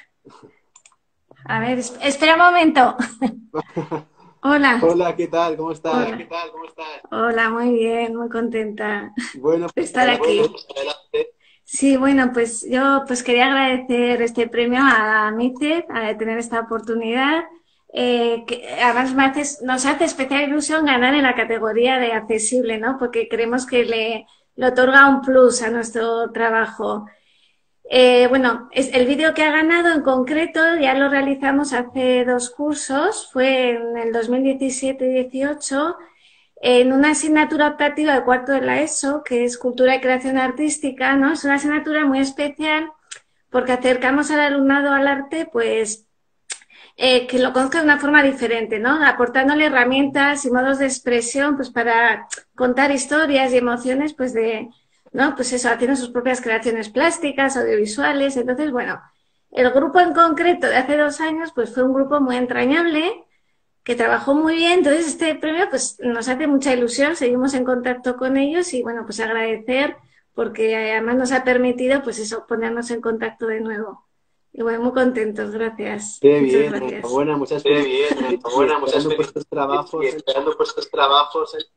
[SPEAKER 11] A ver, espera un momento. Hola.
[SPEAKER 1] Hola, ¿qué tal? ¿Cómo estás?
[SPEAKER 11] Hola.
[SPEAKER 1] ¿Qué tal? ¿Cómo estás?
[SPEAKER 11] Hola, muy bien, muy contenta
[SPEAKER 1] Bueno,
[SPEAKER 11] de
[SPEAKER 1] pues,
[SPEAKER 11] estar aquí.
[SPEAKER 1] adelante.
[SPEAKER 11] Sí, bueno, pues yo pues quería agradecer este premio a Mice, a tener esta oportunidad. Eh, que además me hace, nos hace especial ilusión ganar en la categoría de accesible, ¿no? Porque creemos que le, le otorga un plus a nuestro trabajo. Eh, bueno, es, el vídeo que ha ganado en concreto ya lo realizamos hace dos cursos, fue en el dos mil diecisiete dieciocho, en una asignatura optativa de cuarto de la ESO, que es Cultura y Creación Artística, ¿no? Es una asignatura muy especial porque acercamos al alumnado al arte, pues, eh, que lo conozca de una forma diferente, ¿no? Aportándole herramientas y modos de expresión, pues, para contar historias y emociones, pues, de... ¿no? Pues eso, haciendo sus propias creaciones plásticas, audiovisuales. Entonces, bueno, el grupo en concreto de hace dos años, pues fue un grupo muy entrañable, que trabajó muy bien. Entonces, este premio, pues nos hace mucha ilusión, seguimos en contacto con ellos y, bueno, pues agradecer, porque además nos ha permitido, pues eso, ponernos en contacto de nuevo. Y bueno, muy contentos, gracias.
[SPEAKER 1] Qué
[SPEAKER 11] Muchas
[SPEAKER 1] bien,
[SPEAKER 11] gracias.
[SPEAKER 1] enhorabuena, muchas
[SPEAKER 7] Qué bien,
[SPEAKER 1] felicidades.
[SPEAKER 7] enhorabuena, muchas
[SPEAKER 1] Esperando vuestros trabajos.
[SPEAKER 7] Y esperando vuestros trabajos. en-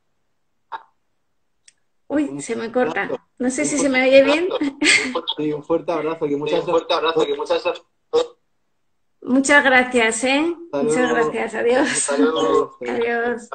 [SPEAKER 11] Uy, se me corta.
[SPEAKER 1] abrazo.
[SPEAKER 11] No sé
[SPEAKER 1] Un
[SPEAKER 11] si
[SPEAKER 1] fuerte
[SPEAKER 11] se me oye bien.
[SPEAKER 1] Sí, un fuerte abrazo, que muchas
[SPEAKER 7] Un fuerte abrazo, que muchas gracias.
[SPEAKER 11] Muchas gracias, ¿eh?
[SPEAKER 1] Hasta
[SPEAKER 11] Muchas
[SPEAKER 1] luego.
[SPEAKER 11] gracias. Adiós.
[SPEAKER 7] Hasta luego.
[SPEAKER 11] Adiós.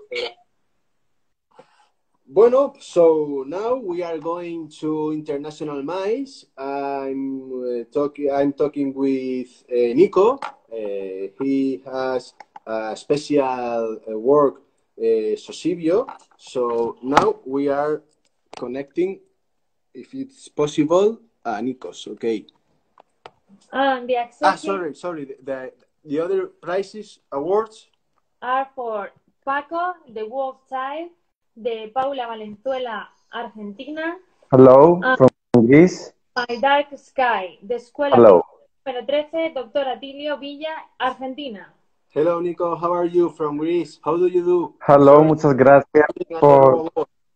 [SPEAKER 1] Bueno, so now we are going to International Mice. I'm uh, talking. I'm talking with uh, Nico. Uh, he has a special uh, work, uh, Sosibio. So now we are connecting, if it's possible, uh, Nikos. Okay.
[SPEAKER 4] And the
[SPEAKER 1] Ah,
[SPEAKER 4] Accessit
[SPEAKER 1] sorry, sorry. The the, the other prizes, awards.
[SPEAKER 4] are for Paco, the Wolf Child, de Paula Valenzuela, Argentina,
[SPEAKER 12] Hello,
[SPEAKER 4] Ah.
[SPEAKER 12] from Greece.
[SPEAKER 4] My Dark Sky, de Escuela
[SPEAKER 12] Hello.
[SPEAKER 4] número trece, doctor Atilio Villa, Argentina.
[SPEAKER 1] Hello, Nico. How are you from Greece? How do you do?
[SPEAKER 12] Hello,
[SPEAKER 1] Sorry.
[SPEAKER 12] muchas gracias por...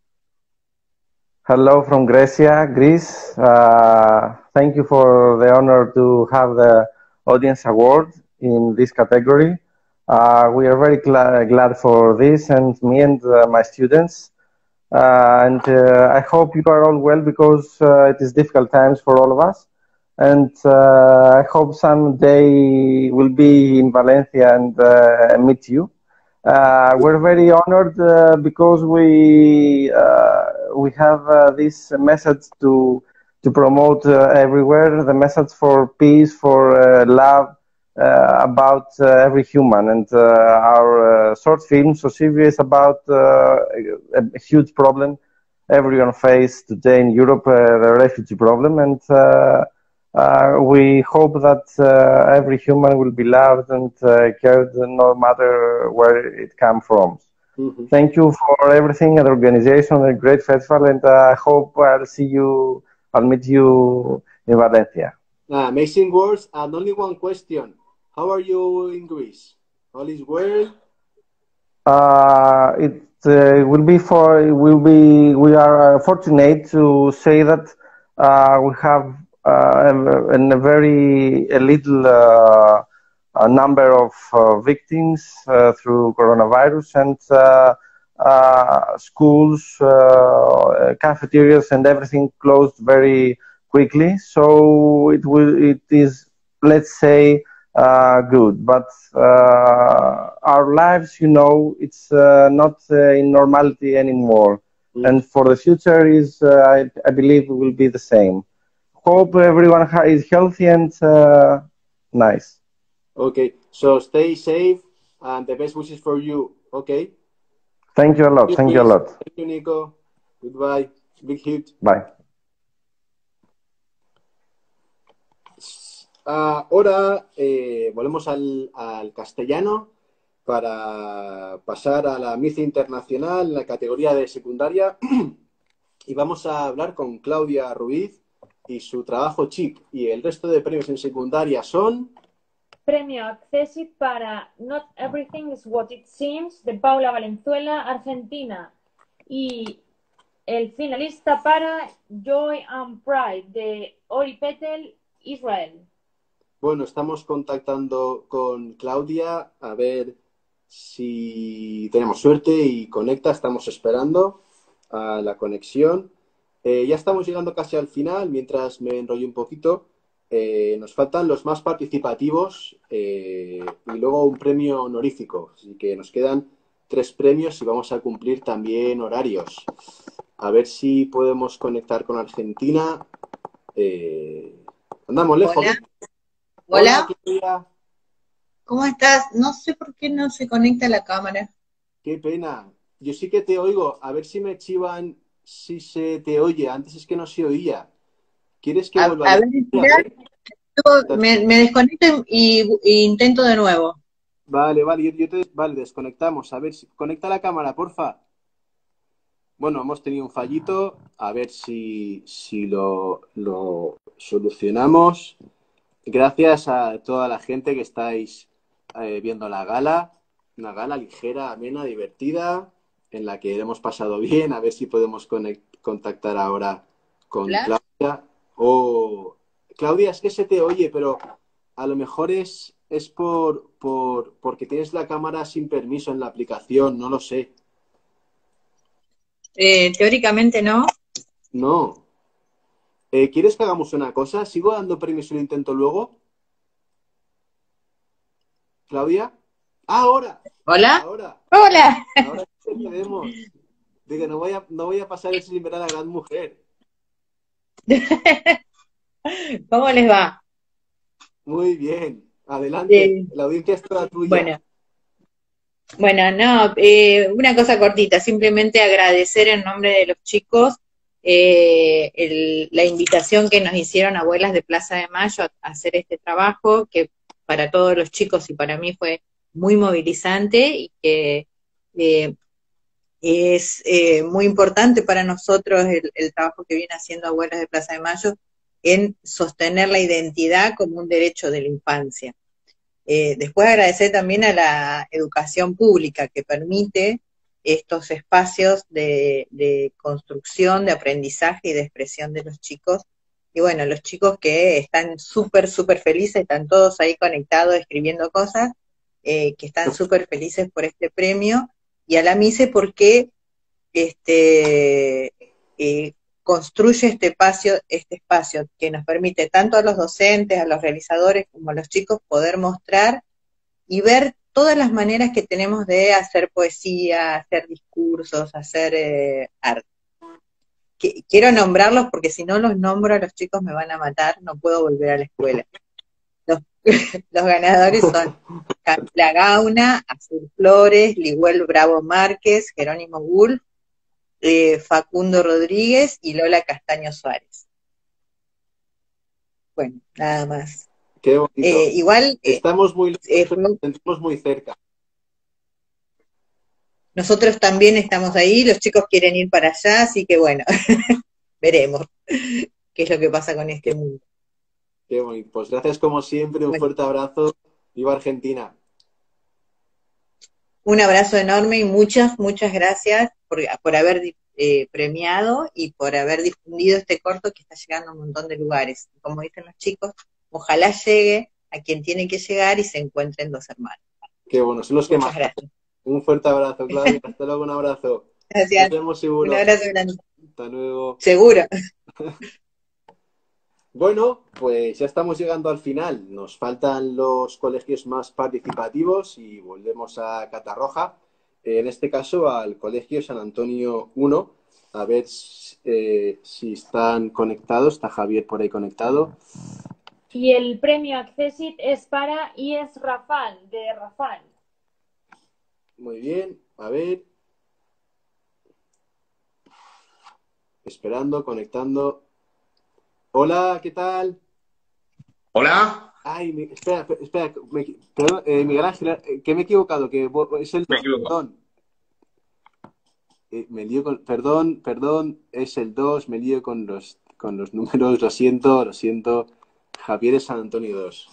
[SPEAKER 12] Hello from Grecia, Greece. Uh, thank you for the honor to have the Audience Award in this category. Uh, we are very gla glad for this, and me and uh, my students. Uh, and uh, I hope you are all well, because uh, it is difficult times for all of us. And uh, I hope someday we'll be in Valencia and uh, meet you. Uh, we're very honored uh, because we uh, we have uh, this message to to promote uh, everywhere, the message for peace, for uh, love, uh, about uh, every human. And uh, our uh, short film, Sosibio, is about uh, a, a huge problem everyone faces today in Europe, uh, the refugee problem. And uh, Uh, we hope that uh, every human will be loved and uh, cared, no matter where it comes from.
[SPEAKER 1] Mm-hmm.
[SPEAKER 12] Thank you for everything and the organization, a great festival, and I uh, hope I'll see you, I'll meet you in Valencia.
[SPEAKER 1] Ah, amazing words, and only one question. How are you in Greece? All is well?
[SPEAKER 12] Uh, it uh, will be for, will be, we are fortunate to say that uh, we have Uh, and a very a little uh, a number of uh, victims uh, through coronavirus, and uh, uh, schools, uh, cafeterias, and everything closed very quickly. So it will, it is, let's say, uh, good. But uh, our lives, you know, it's uh, not uh, in normality anymore. Mm. And for the future, is uh, I, I believe it will be the same. Hope everyone is healthy and uh, nice.
[SPEAKER 1] Okay, so stay safe and the best wishes for you. Okay.
[SPEAKER 12] Thank you a lot. Thank you a lot.
[SPEAKER 1] Thank you, Nico. Goodbye. Big hit.
[SPEAKER 12] Bye.
[SPEAKER 1] ahora eh, volvemos al, al castellano para pasar a la Miss Internacional en la categoría de secundaria y vamos a hablar con Claudia Ruiz y su trabajo chip. Y el resto de premios en secundaria son...
[SPEAKER 4] Premio Accessit para Not Everything is What It Seems de Paula Valenzuela, Argentina. Y el finalista para Joy and Pride de Ori Petel, Israel.
[SPEAKER 1] Bueno, estamos contactando con Claudia a ver si tenemos suerte y conecta. Estamos esperando a la conexión. Eh, ya estamos llegando casi al final, mientras me enrollo un poquito. Eh, nos faltan los más participativos eh, y luego un premio honorífico. Así que nos quedan tres premios y vamos a cumplir también horarios. A ver si podemos conectar con Argentina. Eh, andamos lejos.
[SPEAKER 13] Hola.
[SPEAKER 1] Hola.
[SPEAKER 13] Hola. ¿Cómo estás? No sé por qué no se conecta la cámara.
[SPEAKER 1] Qué pena. Yo sí que te oigo. A ver si me chivan si se te oye. Antes es que no se oía. ¿Quieres que
[SPEAKER 13] A,
[SPEAKER 1] vuelva
[SPEAKER 13] a
[SPEAKER 1] a
[SPEAKER 13] ver, mira, yo me, me desconecto y, y intento de nuevo.
[SPEAKER 1] Vale, vale, yo, yo te, vale, desconectamos. A ver, si, conecta la cámara, porfa. Bueno, hemos tenido un fallito. A ver si, si lo, lo solucionamos. Gracias a toda la gente que estáis eh, viendo la gala. Una gala ligera, amena, divertida, en la que hemos pasado bien. A ver si podemos conect, contactar ahora con
[SPEAKER 13] Hola.
[SPEAKER 1] Claudia. Oh, Claudia, es que se te oye, pero a lo mejor es, es por, por porque tienes la cámara sin permiso en la aplicación, no lo sé.
[SPEAKER 13] Eh, teóricamente no.
[SPEAKER 1] No. Eh, ¿Quieres que hagamos una cosa? ¿Sigo dando permiso y lo intento luego? ¿Claudia? ¡Ah, ahora!
[SPEAKER 13] ¿Hola?
[SPEAKER 1] Ahora.
[SPEAKER 13] Hola.
[SPEAKER 1] Ahora sí que podemos. Digo, no voy a, no voy a pasar eso sin ver a la gran mujer.
[SPEAKER 13] ¿Cómo les va?
[SPEAKER 1] Muy bien. Adelante.
[SPEAKER 13] Eh,
[SPEAKER 1] La audiencia es toda tuya.
[SPEAKER 13] bueno, bueno, no, eh, una cosa cortita, simplemente agradecer en nombre de los chicos eh, el- la invitación que nos hicieron Abuelas de Plaza de Mayo a, a hacer este trabajo, que para todos los chicos y para mí fue muy movilizante y que eh, es eh, muy importante para nosotros el, el trabajo que viene haciendo Abuelas de Plaza de Mayo en sostener la identidad como un derecho de la infancia. Eh, después agradecer también a la educación pública que permite estos espacios de, de construcción, de aprendizaje y de expresión de los chicos. Y bueno, los chicos que están súper, súper felices, están todos ahí conectados, escribiendo cosas, eh, que están súper felices por este premio, y a la MICE porque este, eh, construye este espacio, este espacio que nos permite tanto a los docentes, a los realizadores, como a los chicos poder mostrar y ver todas las maneras que tenemos de hacer poesía, hacer discursos, hacer eh, arte. Que, quiero nombrarlos porque si no los nombro a los chicos me van a matar, no puedo volver a la escuela. Los, los ganadores son Camila Gauna, Azul Flores, Liguel Bravo Márquez, Jerónimo Wolf, eh, Facundo Rodríguez y Lola Castaño Suárez. Bueno, nada más.
[SPEAKER 1] Qué bonito.
[SPEAKER 13] Eh, igual eh,
[SPEAKER 1] estamos muy
[SPEAKER 13] eh,
[SPEAKER 1] nos sentimos muy cerca.
[SPEAKER 13] Nosotros también estamos ahí, los chicos quieren ir para allá, así que bueno, veremos qué es lo que pasa con este mundo.
[SPEAKER 1] Qué bonito. Pues gracias como siempre, un
[SPEAKER 13] Bueno.
[SPEAKER 1] fuerte abrazo. ¡Viva Argentina!
[SPEAKER 13] Un abrazo enorme y muchas, muchas gracias por, por haber eh, premiado y por haber difundido este corto que está llegando a un montón de lugares. Como dicen los chicos, ojalá llegue a quien tiene que llegar y se encuentren dos hermanos.
[SPEAKER 1] Qué bueno, son los que
[SPEAKER 13] Muchas
[SPEAKER 1] más.
[SPEAKER 13] gracias.
[SPEAKER 1] Un fuerte abrazo, Claudia. Hasta luego, un abrazo.
[SPEAKER 13] Gracias.
[SPEAKER 1] Nos vemos seguro.
[SPEAKER 13] Un abrazo grande.
[SPEAKER 1] Hasta luego.
[SPEAKER 13] Seguro.
[SPEAKER 1] Bueno, pues ya estamos llegando al final. Nos faltan los colegios más participativos y volvemos a Catarroja. En este caso al Colegio San Antonio uno. A ver eh, si están conectados. Está Javier por ahí conectado.
[SPEAKER 4] Y el premio Accessit es para I E S Rafal, de Rafal.
[SPEAKER 1] Muy bien, a ver. Esperando, conectando. Hola, ¿qué tal?
[SPEAKER 14] Hola.
[SPEAKER 1] Ay, me, espera, espera, me, perdón, eh, Miguel Ángel, eh, que me he equivocado, que es el dos, perdón. Eh, me lío con, perdón, perdón, es el dos, me lío con los, con los números, lo siento, lo siento. Javier es San Antonio dos.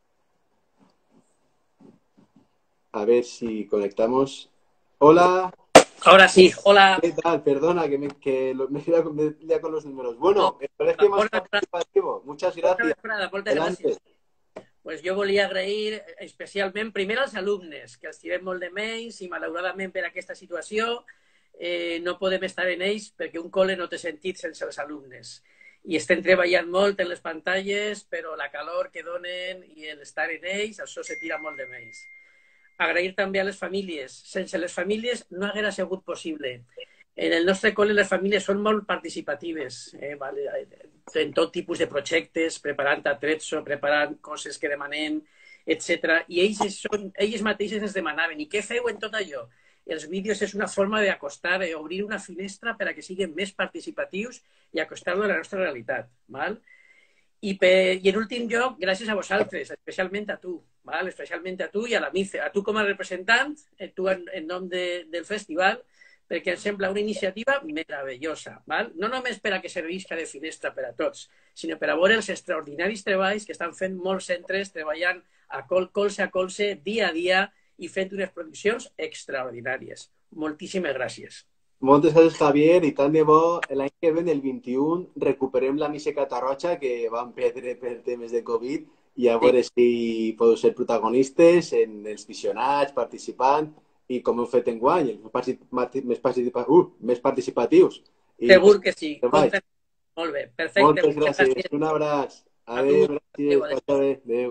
[SPEAKER 1] A ver si conectamos. Hola.
[SPEAKER 14] Ahora sí, hola.
[SPEAKER 1] ¿Qué tal? Perdona, que me, que lo, me lía con, con los números. Bueno, el colegio más participativo. Muchas gracias.
[SPEAKER 14] Gràcies. Pues jo volia agrair especialment primer als alumnes, que els tirem molt de menys i malauradament per aquesta situació eh, no podem estar en ells perquè un col·le no té sentit sense els alumnes. I estem treballant molt en les pantalles, però la calor que donen i l'estar en ells, això se tira molt de menys. Agrair també a les famílies. Sense les famílies no haguera sigut possible. En el nostre col·le les famílies són molt participatives, eh, vale? En tot tipus de projectes, preparant atrezzo, preparant coses que demanem, etcètera. I ells, són, ells mateixes ens demanaven, i què feu en tot allò? Els vídeos és una forma d'acostar, d'obrir una finestra per a que siguin més participatius i acostar-lo a la nostra realitat. Val? I, per, I en últim lloc, gràcies a vosaltres, especialment a tu, val? Especialment a tu i a la Mice, a tu com a representant, tu en, en nom de, del festival, perquè em sembla una iniciativa meravellosa. Val? No només per a que servisca de finestra per a tots, sinó per a veure els extraordinaris treballs que estan fent molts centres treballant a col, colze a colze, dia a dia, i fent unes produccions extraordinàries. Moltíssimes gràcies.
[SPEAKER 1] Moltes gràcies, Javier, i tant de bo l'any que ve, el vint-i-u, recuperem la Mise Catarroja, que van perdre per temes de Covid, i a veure si podeu ser protagonistes en els visionats, participant, i com heu fet enguany, els més, participa uh, més participatius. I
[SPEAKER 14] segur que sí. Molt bé, perfecte.
[SPEAKER 1] Moltes gràcies. gràcies. Un abraç. Adéu, gràcies. Adéu. Adéu.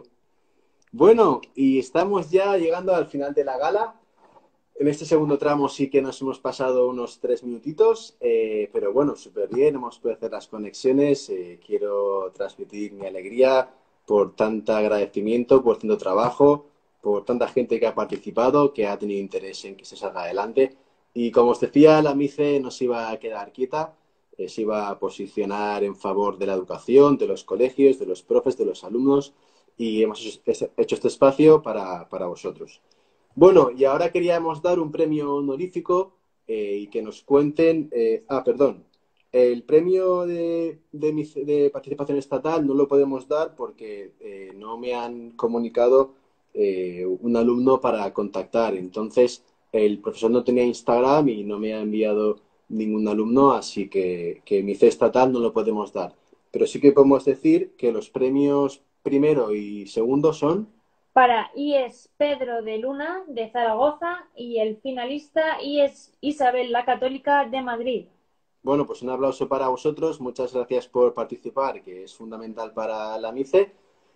[SPEAKER 1] Bueno, y estamos ya llegando al final de la gala. En este segundo tramo sí que nos hemos pasado unos tres minutitos, eh, pero bueno, súper bien, hemos podido hacer las conexiones. Eh, quiero transmitir mi alegría por tanto agradecimiento, por tanto trabajo, por tanta gente que ha participado, que ha tenido interés en que se salga adelante. Y como os decía, la Mice no se iba a quedar quieta, eh, se iba a posicionar en favor de la educación, de los colegios, de los profes, de los alumnos, y hemos hecho este espacio para, para vosotros. Bueno, y ahora queríamos dar un premio honorífico eh, y que nos cuenten... Eh, ah, perdón. El premio de, de, de participación estatal no lo podemos dar porque eh, no me han comunicado eh, un alumno para contactar. Entonces, el profesor no tenía Instagram y no me ha enviado ningún alumno, así que, que mi C estatal no lo podemos dar. Pero sí que podemos decir que los premios primero y segundo son...
[SPEAKER 4] Para I E S Pedro de Luna, de Zaragoza, y el finalista I E S Isabel la Católica, de Madrid.
[SPEAKER 1] Bueno, pues un aplauso para vosotros. Muchas gracias por participar, que es fundamental para la Mice.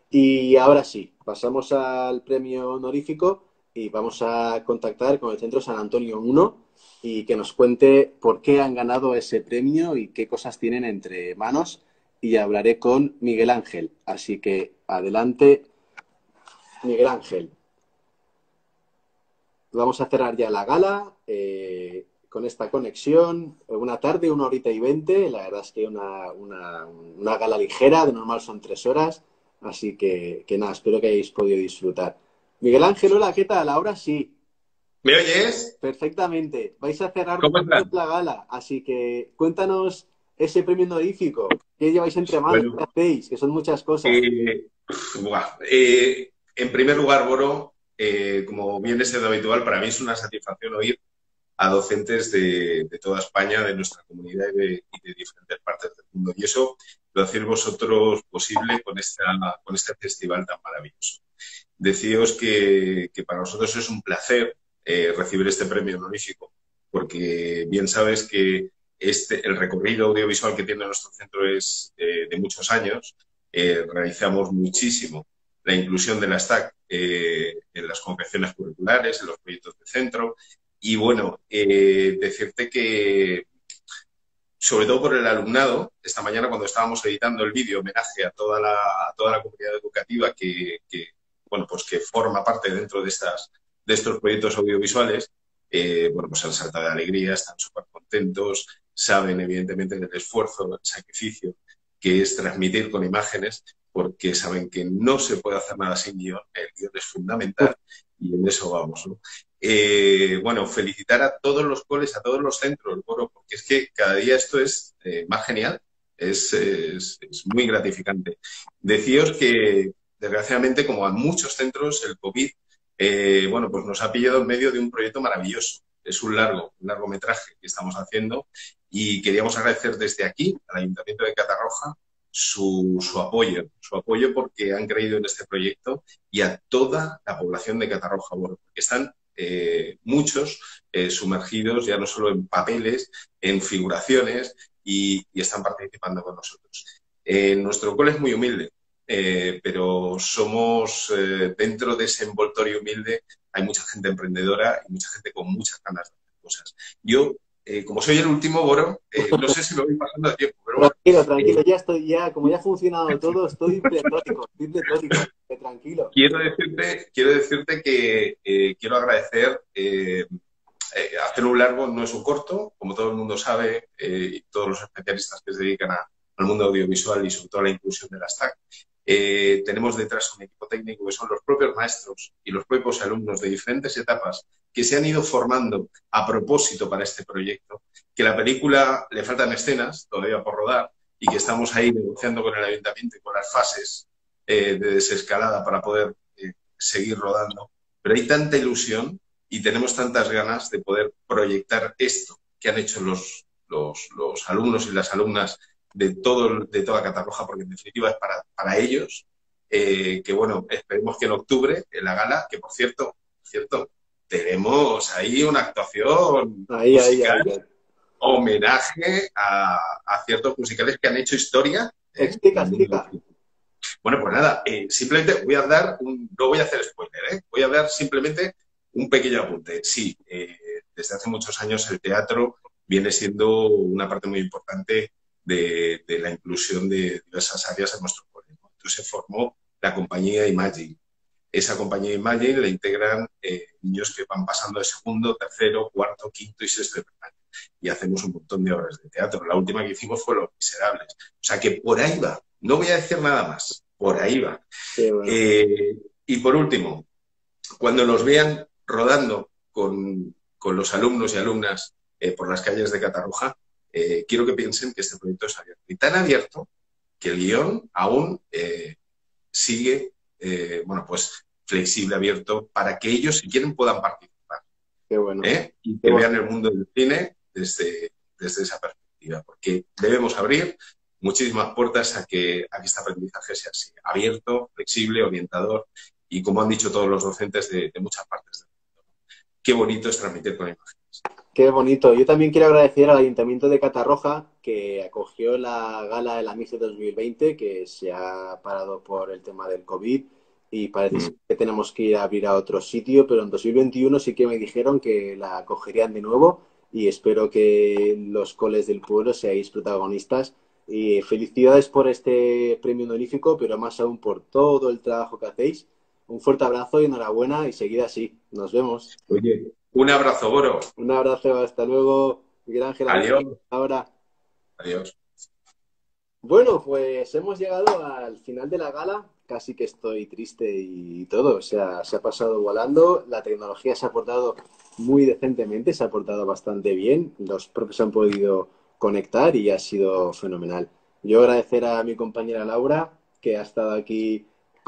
[SPEAKER 1] Y ahora sí, pasamos al premio honorífico y vamos a contactar con el Centro San Antonio uno y que nos cuente por qué han ganado ese premio y qué cosas tienen entre manos. Y hablaré con Miguel Ángel. Así que adelante, Miguel Ángel. Vamos a cerrar ya la gala eh, con esta conexión. Una tarde, una horita y veinte. La verdad es que una, una, una gala ligera, de normal son tres horas. Así que, que nada, espero que hayáis podido disfrutar. Miguel Ángel, hola, ¿qué tal? Ahora sí.
[SPEAKER 15] ¿Me oyes?
[SPEAKER 1] Perfectamente. Vais a cerrar la gala. Así que cuéntanos ese premio honorífico. ¿Qué lleváis entre manos? Bueno, ¿qué hacéis? Que son muchas cosas.
[SPEAKER 15] Eh, eh, en primer lugar, Boro, eh, como viene siendo habitual, para mí es una satisfacción oír a docentes de, de toda España, de nuestra comunidad y de, y de diferentes partes del mundo. Y eso lo hacéis vosotros posible con, esta, con este festival tan maravilloso. Decíos que, que para nosotros es un placer eh, recibir este premio honorífico, porque bien sabes que Este, el recorrido audiovisual que tiene nuestro centro es eh, de muchos años. Eh, realizamos muchísimo la inclusión de la S T A C eh, en las confecciones curriculares, en los proyectos de centro. Y bueno, eh, decirte que, sobre todo por el alumnado, esta mañana cuando estábamos editando el vídeo homenaje a toda la, a toda la comunidad educativa que, que, bueno, pues que forma parte dentro de, estas, de estos proyectos audiovisuales, eh, bueno, pues han saltado de alegría, están súper contentos. Saben, evidentemente, del esfuerzo, del sacrificio que es transmitir con imágenes porque saben que no se puede hacer nada sin guión, el guión es fundamental y en eso vamos, ¿no? Eh, bueno, felicitar a todos los coles, a todos los centros, bueno, porque es que cada día esto es eh, más genial, es, es, es muy gratificante. Deciros que, desgraciadamente, como a muchos centros, el COVID, eh, bueno, pues nos ha pillado en medio de un proyecto maravilloso. Es un largo, un largometraje que estamos haciendo y queríamos agradecer desde aquí al Ayuntamiento de Catarroja su, su apoyo, su apoyo porque han creído en este proyecto y a toda la población de Catarroja, bueno, porque están eh, muchos eh, sumergidos ya no solo en papeles, en figuraciones y, y están participando con nosotros. Eh, nuestro cole es muy humilde, eh, pero somos, eh, dentro de ese envoltorio humilde, hay mucha gente emprendedora y mucha gente con muchas ganas de hacer cosas. Yo, eh, como soy el último, Boro, eh, no sé si me voy pasando de tiempo, pero bueno.
[SPEAKER 1] Tranquilo, tranquilo, ya estoy, ya, como ya ha funcionado todo, estoy pletórico, estoy pletórico, tranquilo.
[SPEAKER 15] Quiero decirte, quiero decirte que eh, quiero agradecer, eh, eh, hacer un largo no es un corto, como todo el mundo sabe, eh, y todos los especialistas que se dedican a, al mundo audiovisual y sobre todo a la inclusión de las T A C. Eh, tenemos detrás un equipo técnico que son los propios maestros y los propios alumnos de diferentes etapas que se han ido formando a propósito para este proyecto, que la película le faltan escenas todavía por rodar y que estamos ahí negociando con el ayuntamiento y con las fases eh, de desescalada para poder eh, seguir rodando. Pero hay tanta ilusión y tenemos tantas ganas de poder proyectar esto que han hecho los, los, los alumnos y las alumnas de, todo, de toda Catarroja, porque en definitiva es para, para ellos, eh, que bueno, esperemos que en octubre, en la gala, que por cierto, cierto tenemos ahí una actuación
[SPEAKER 1] ahí,
[SPEAKER 15] musical,
[SPEAKER 1] ahí, ahí.
[SPEAKER 15] homenaje a, a ciertos musicales que han hecho historia. ¿eh?
[SPEAKER 1] Explica, explica.
[SPEAKER 15] Bueno, pues nada, eh, simplemente voy a dar, un, no voy a hacer spoiler, ¿eh? voy a dar simplemente un pequeño apunte. Sí, eh, desde hace muchos años el teatro viene siendo una parte muy importante de, de la inclusión de diversas áreas en nuestro cole. Entonces se formó la compañía Imagine. Esa compañía Imagine la integran eh, niños que van pasando de segundo, tercero, cuarto, quinto y sexto de primaria. Y hacemos un montón de obras de teatro. La última que hicimos fue Los Miserables. O sea que por ahí va. No voy a decir nada más. Por ahí va.
[SPEAKER 1] Sí, bueno.
[SPEAKER 15] eh, y por último, cuando nos vean rodando con, con los alumnos y alumnas eh, por las calles de Catarroja, eh, quiero que piensen que este proyecto es abierto. Y tan abierto que el guión aún eh, sigue, eh, bueno, pues flexible, abierto, para que ellos, si quieren, puedan participar.
[SPEAKER 1] Qué bueno.
[SPEAKER 15] ¿eh? Y que
[SPEAKER 1] Qué
[SPEAKER 15] vean
[SPEAKER 1] bueno.
[SPEAKER 15] el mundo del cine desde, desde esa perspectiva. Porque debemos abrir muchísimas puertas a que, a que este aprendizaje sea así, abierto, flexible, orientador y, como han dicho todos los docentes de, de muchas partes del mundo. Qué bonito es transmitir con imágenes.
[SPEAKER 1] Qué bonito. Yo también quiero agradecer al Ayuntamiento de Catarroja que acogió la gala de la MICE dos mil veinte, que se ha parado por el tema del COVID y parece mm. que tenemos que ir a abrir a otro sitio, pero en dos mil veintiuno sí que me dijeron que la acogerían de nuevo y espero que los coles del pueblo seáis protagonistas. Y felicidades por este premio honorífico, pero más aún por todo el trabajo que hacéis. Un fuerte abrazo y enhorabuena y seguid así. Nos vemos.
[SPEAKER 15] Oye, un abrazo, Boro.
[SPEAKER 1] Un abrazo, hasta luego. Miguel Ángel.
[SPEAKER 15] Adiós.
[SPEAKER 1] Ahora.
[SPEAKER 15] Adiós.
[SPEAKER 1] Bueno, pues hemos llegado al final de la gala. Casi que estoy triste y todo. O sea, se ha pasado volando. La tecnología se ha portado muy decentemente, se ha portado bastante bien. Los profes han podido conectar y ha sido fenomenal. Yo agradecer a mi compañera Laura, que ha estado aquí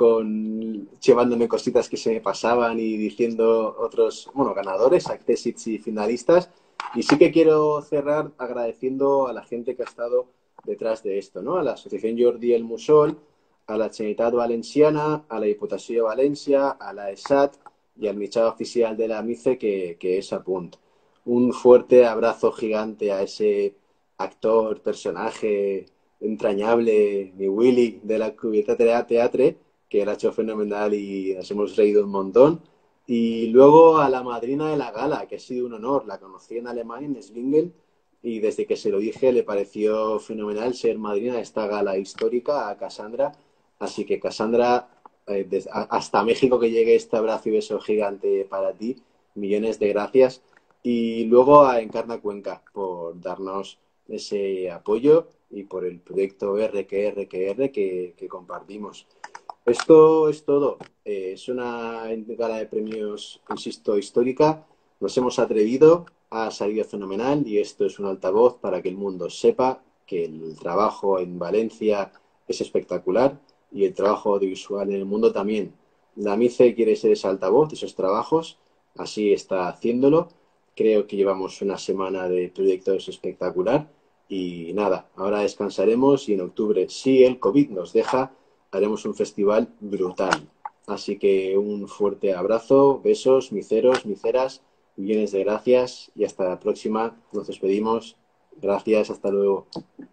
[SPEAKER 1] con llevándome cositas que se me pasaban y diciendo otros, bueno, ganadores, accessits y finalistas. Y sí que quiero cerrar agradeciendo a la gente que ha estado detrás de esto, ¿no? A la Asociación Jordi el Mussol, a la Generalitat Valenciana, a la Diputació de València, a la E S A T y al mitjà oficial de la MICE, que, que es Apunt. Un fuerte abrazo gigante a ese actor, personaje entrañable, mi Willy, de la Cubierta Teatre, que lo ha hecho fenomenal y nos hemos reído un montón. Y luego a la madrina de la gala, que ha sido un honor. La conocí en Alemania, en Svingen, y desde que se lo dije le pareció fenomenal ser madrina de esta gala histórica a Cassandra. Así que, Cassandra, eh, desde, hasta México que llegue este abrazo y beso gigante para ti. Millones de gracias. Y luego a Encarna Cuenca por darnos ese apoyo y por el proyecto R Q R Q R que, que compartimos. Esto es todo. Eh, es una gala de premios, insisto, histórica. Nos hemos atrevido, ha salido fenomenal y esto es un altavoz para que el mundo sepa que el trabajo en Valencia es espectacular y el trabajo audiovisual en el mundo también. La MICE quiere ser ese altavoz de esos trabajos, así está haciéndolo. Creo que llevamos una semana de proyectos espectacular y nada, ahora descansaremos y en octubre, si el COVID nos deja, haremos un festival brutal. Así que un fuerte abrazo, besos, miceros, miceras, millones de gracias y hasta la próxima. Nos despedimos. Gracias, hasta luego.